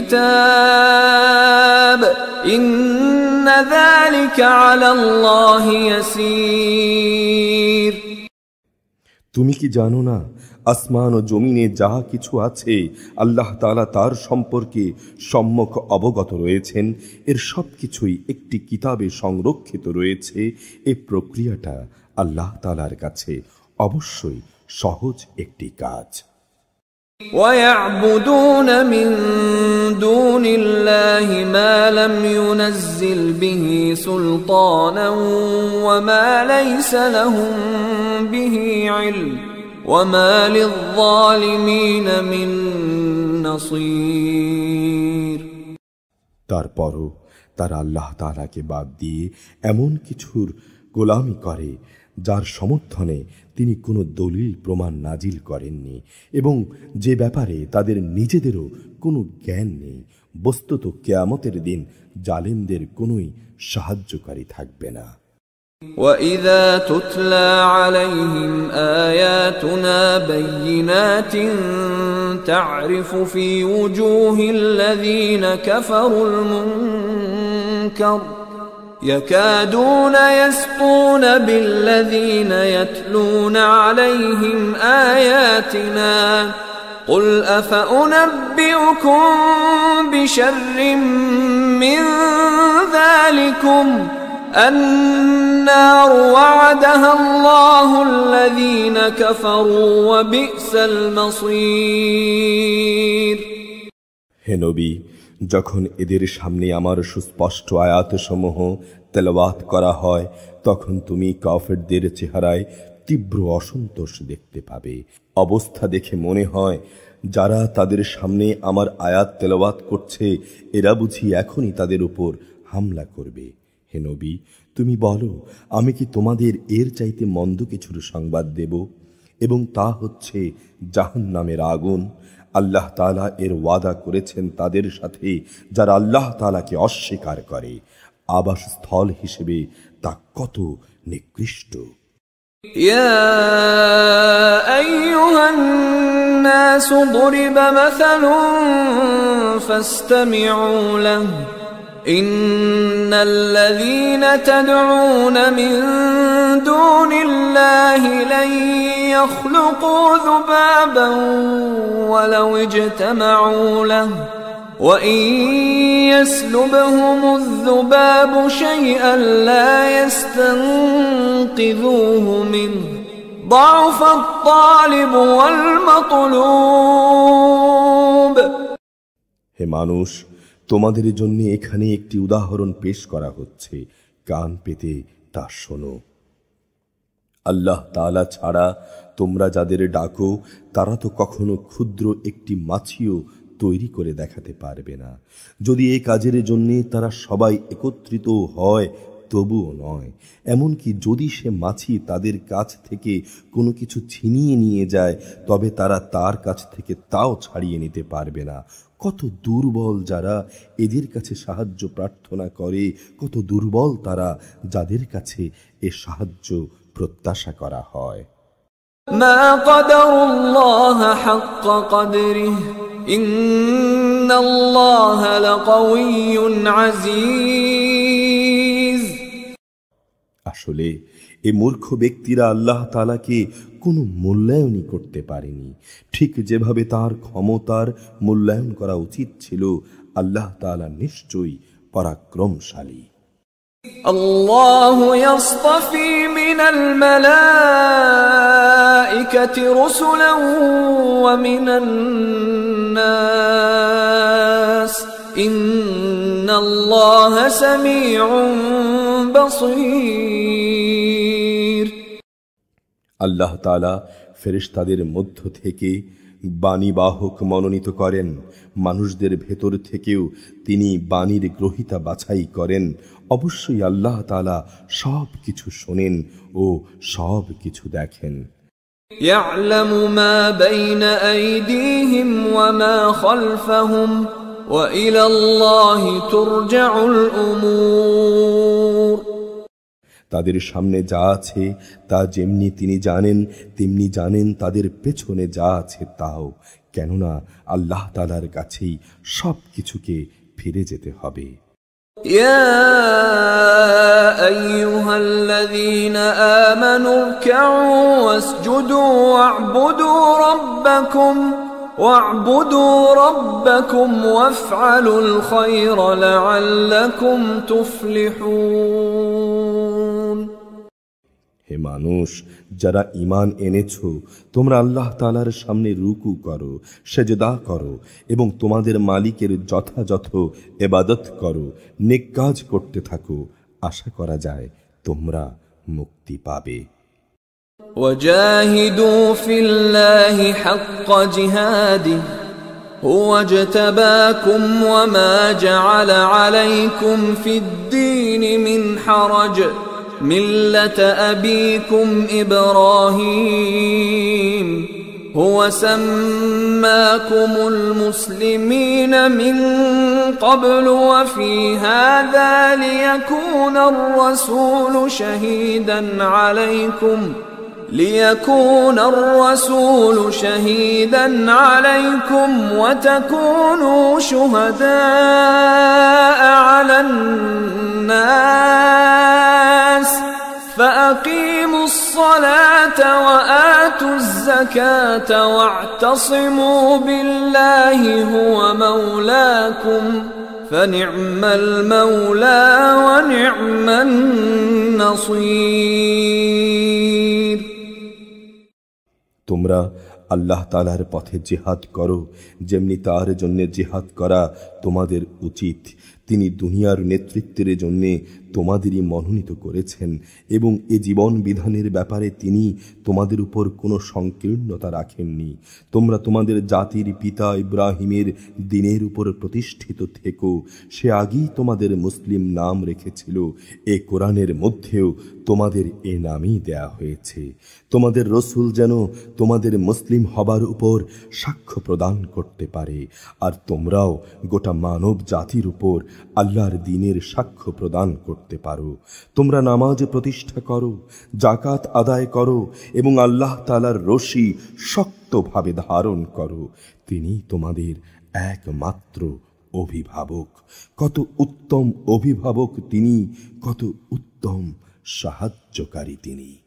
كتاب إن ذلك على الله يسير। তুমি কি জানো না আসমান ও জমিনে যা কিছু আছে আল্লাহ তাআলা তার সম্পর্কে সম্যক অবগত রয়েছেন। এর সব কিছুই একটি কিতাবে সংরক্ষিত রয়েছে। এই প্রক্রিয়াটা আল্লাহ তাআলার কাছে অবশ্যই সহজ একটি কাজ। وَيَعْبُدُونَ مِن دُونِ اللَّهِ مَا لَمْ يُنَزِّلْ بِهِ سُلْطَانًا وَمَا لَيْسَ لَهُم بِهِ عِلْمٌ وَمَا لِلظَّالِمِينَ مِن نَصِيرٍ। তারপরও তারা আল্লাহ তাআলাকে বাদ দিয়ে এমন কিছুর গোলামি করে যার সমর্থনে তিনি কোনো দলিল প্রমাণ নাজিল করেননি এবং যে ব্যাপারে তাদের নিজেদেরও কোনো জ্ঞান নেই। বস্তুত কিয়ামতের দিন জালেমদের কোনোই সাহায্যকারী থাকবে না। وَإِذَا تُتْلَى عَلَيْهِمْ آيَاتُنَا بَيِّنَاتٍ تَعْرِفُ فِي وُجُوهِ الَّذِينَ كَفَرُوا الْمُنكَرَ يَكَادُونَ يَسْطُونَ بِالَّذِينَ يَتْلُونَ عَلَيْهِمْ آيَاتِنَا قُلْ أَفَأُنَبِّئُكُم بِشَرٍّ مِّن ذَلِكُمْ النَّارُ وَعَدَهَا اللَّهُ الَّذِينَ كَفَرُوا وَبِئْسَ الْمَصِيرُ। হে নবী, যখন এদের সামনে আমার সুস্পষ্ট আয়াতসমূহ তেলাওয়াত করা হয় তখন তুমি কাফেরদের চেহারায় তীব্র অসন্তোষ দেখতে পাবে। অবস্থা দেখে মনে হয় যারা তাদের সামনে আমার আয়াত তেলাওয়াত করছে এরা বুঝি এখনই তাদের উপর হামলা করবে। হে নবী, তুমি বলো, আমি কি তোমাদের এর চাইতে মন্দ কিছুর সংবাদ দেব? এবং তা হচ্ছে জাহান্নামের আগুন। আল্লাহ তাআলা এর ওয়াদা করেছেন তাদের সাথে যারা আল্লাহ তাআলাকে অস্বীকার করে। আবাসস্থল হিসেবে তা কত নিকৃষ্ট। ইয়া আইয়ুহান নাসু দুরিবা মাসালুন ফাসতামিউ লাহু ইন্নাল্লাযীনা তাদউনা মিন দুনিল্লাহি লা ইয়াখলুকু যুবাবান ওয়ালাউ ইজতামাউ লাহু ওয়া ইন ইয়াসলুবহুমুয যুবাবু শাইআন লা ইয়াস্তানকিযুহু মিনহু ضعفت الطالب والمطلوب। হে মানুষ, তোমাদের জন্য এখানে একটি উদাহরণ পেশ করা হচ্ছে, কান পেতে তা শোনো। আল্লাহ তাআলা ছাড়া তোমরা যাদের ডাকো তারা তো কখনো ক্ষুদ্র একটি মাছিও তৈরি করে দেখাতে পারবে না। যদি এই কাজের জন্য তারা সবাই একত্রিত হয় তবুও নয়। এমনকি যদি সে মাছি তাদের কাছ থেকে কোনো কিছু ছিনিয়ে নিয়ে যায়, তবে তারা তার কাছ থেকে তাও ছাড়িয়ে নিতে পারবে না। কত দুর্বল যারা এদের কাছে সাহায্য প্রার্থনা করে, কত দুর্বল তারা যাদের কাছে এ সাহায্য প্রত্যাশা করা হয়। মা কদরুল্লাহ হাক্ক কদরিহ ইন্নাল্লাহা লাকাওয়িয়্যুন আজিজ। আসলে এই মূর্খ ব্যক্তিরা আল্লাহ তাআলাকে কোনো মূল্যায়নই করতে পারেনি, ঠিক যেভাবে তার ক্ষমতার মূল্যায়ন করা উচিত ছিল। আল্লাহ তাআলা নিশ্চয়ই পরাক্রমশালী। আল্লাহু ইয়াসতাফি মিনাল মালাইকাতি রুসুলান ওয়া মিনান নাস ইন্নাল্লাহা সামিউন বাসীর। আল্লাহ তাআলা ফেরেশতাদের মধ্য থেকে বাণীবাহক মনোনীত করেন, মানুষদের ভেতর থেকেও তিনি বাণীর গ্রহীতা বাছাই করেন। অবশ্যই আল্লাহ তাআলা সব কিছু শোনেন ও সব কিছু দেখেন। ইয়ালামু মা বাইনা আইদিহিম ওয়া মা খালফাহুম ওয়া ইলাল্লাহি তুরজাউল উমুর। তাদের সামনে যা আছে তা যেমনি তিনি জানেন, তেমনি জানেন তাদের পেছনে যা আছে তাও, কেননা আল্লাহ তাআলার কাছেই সব কিছুকে ফিরে যেতে হবে। ইয়া আইয়ুহাল্লাযীনা আমানু রুকউ ওয়াসজুদু ওয়া'বুদু রাব্বাকুম ওয়াফআলুল খায়রা লা'আল্লাকুম তুফলিহুন। হে মানুষ, যারা ঈমান এনেছো, তোমরা আল্লাহ তাআলার সামনে রুকু করো, সেজদা করো এবং তোমাদের মালিকের যথাযথ ইবাদত করো, নেক কাজ করতে থাকো, আশা করা যায় তোমরা মুক্তি পাবে। وجاهدوا في الله حق جهاده هو اجتباكم وما جعل عليكم في الدين من حرج ملة أبيكم إبراهيم هو سماكم المسلمين من قبل وفي هذا ليكون الرسول شهيدا عليكم وتكونوا شهداء على الناس فأقيموا الصلاة وآتوا الزكاة واعتصموا بالله هو مولاكم فنعم المولى ونعم النصير। তোমরা আল্লাহ তাআলার পথে জিহাদ করো, যেমনি তার জন্য জিহাদ করা তোমাদের উচিত। তিনি দুনিয়ার নেতৃত্বের জন্য তোমাদেরই মনোনীত করেছেন এবং এ জীবন বিধানের ব্যাপারে তিনি তোমাদের উপর কোনো সংকীর্ণতা রাখেননি। তোমরা তোমাদের জাতির পিতা ইব্রাহিমের দ্বীনের উপর প্রতিষ্ঠিত থেকো, সে আগেই তোমাদের মুসলিম নাম রেখেছিল। এ কোরআনের মধ্যেও তোমাদের এ নামই দেয়া হয়েছে। তোমাদের রসুল যেন তোমাদের মুসলিম হবার উপর সাক্ষ্য প্রদান করতে পারে, আর তোমরাও গোটা মানব জাতির উপর আল্লাহর দ্বীনের সাক্ষ্য প্রদান করতে পারো। তোমরা নামাজ প্রতিষ্ঠা করো, যাকাত আদায় করো এবং আল্লাহ তাআলার রশি শক্তভাবে ধারণ করো। তিনি তোমাদের একমাত্র অভিভাবক। কত উত্তম অভিভাবক তিনি, কত উত্তম সাহায্যকারী তিনি।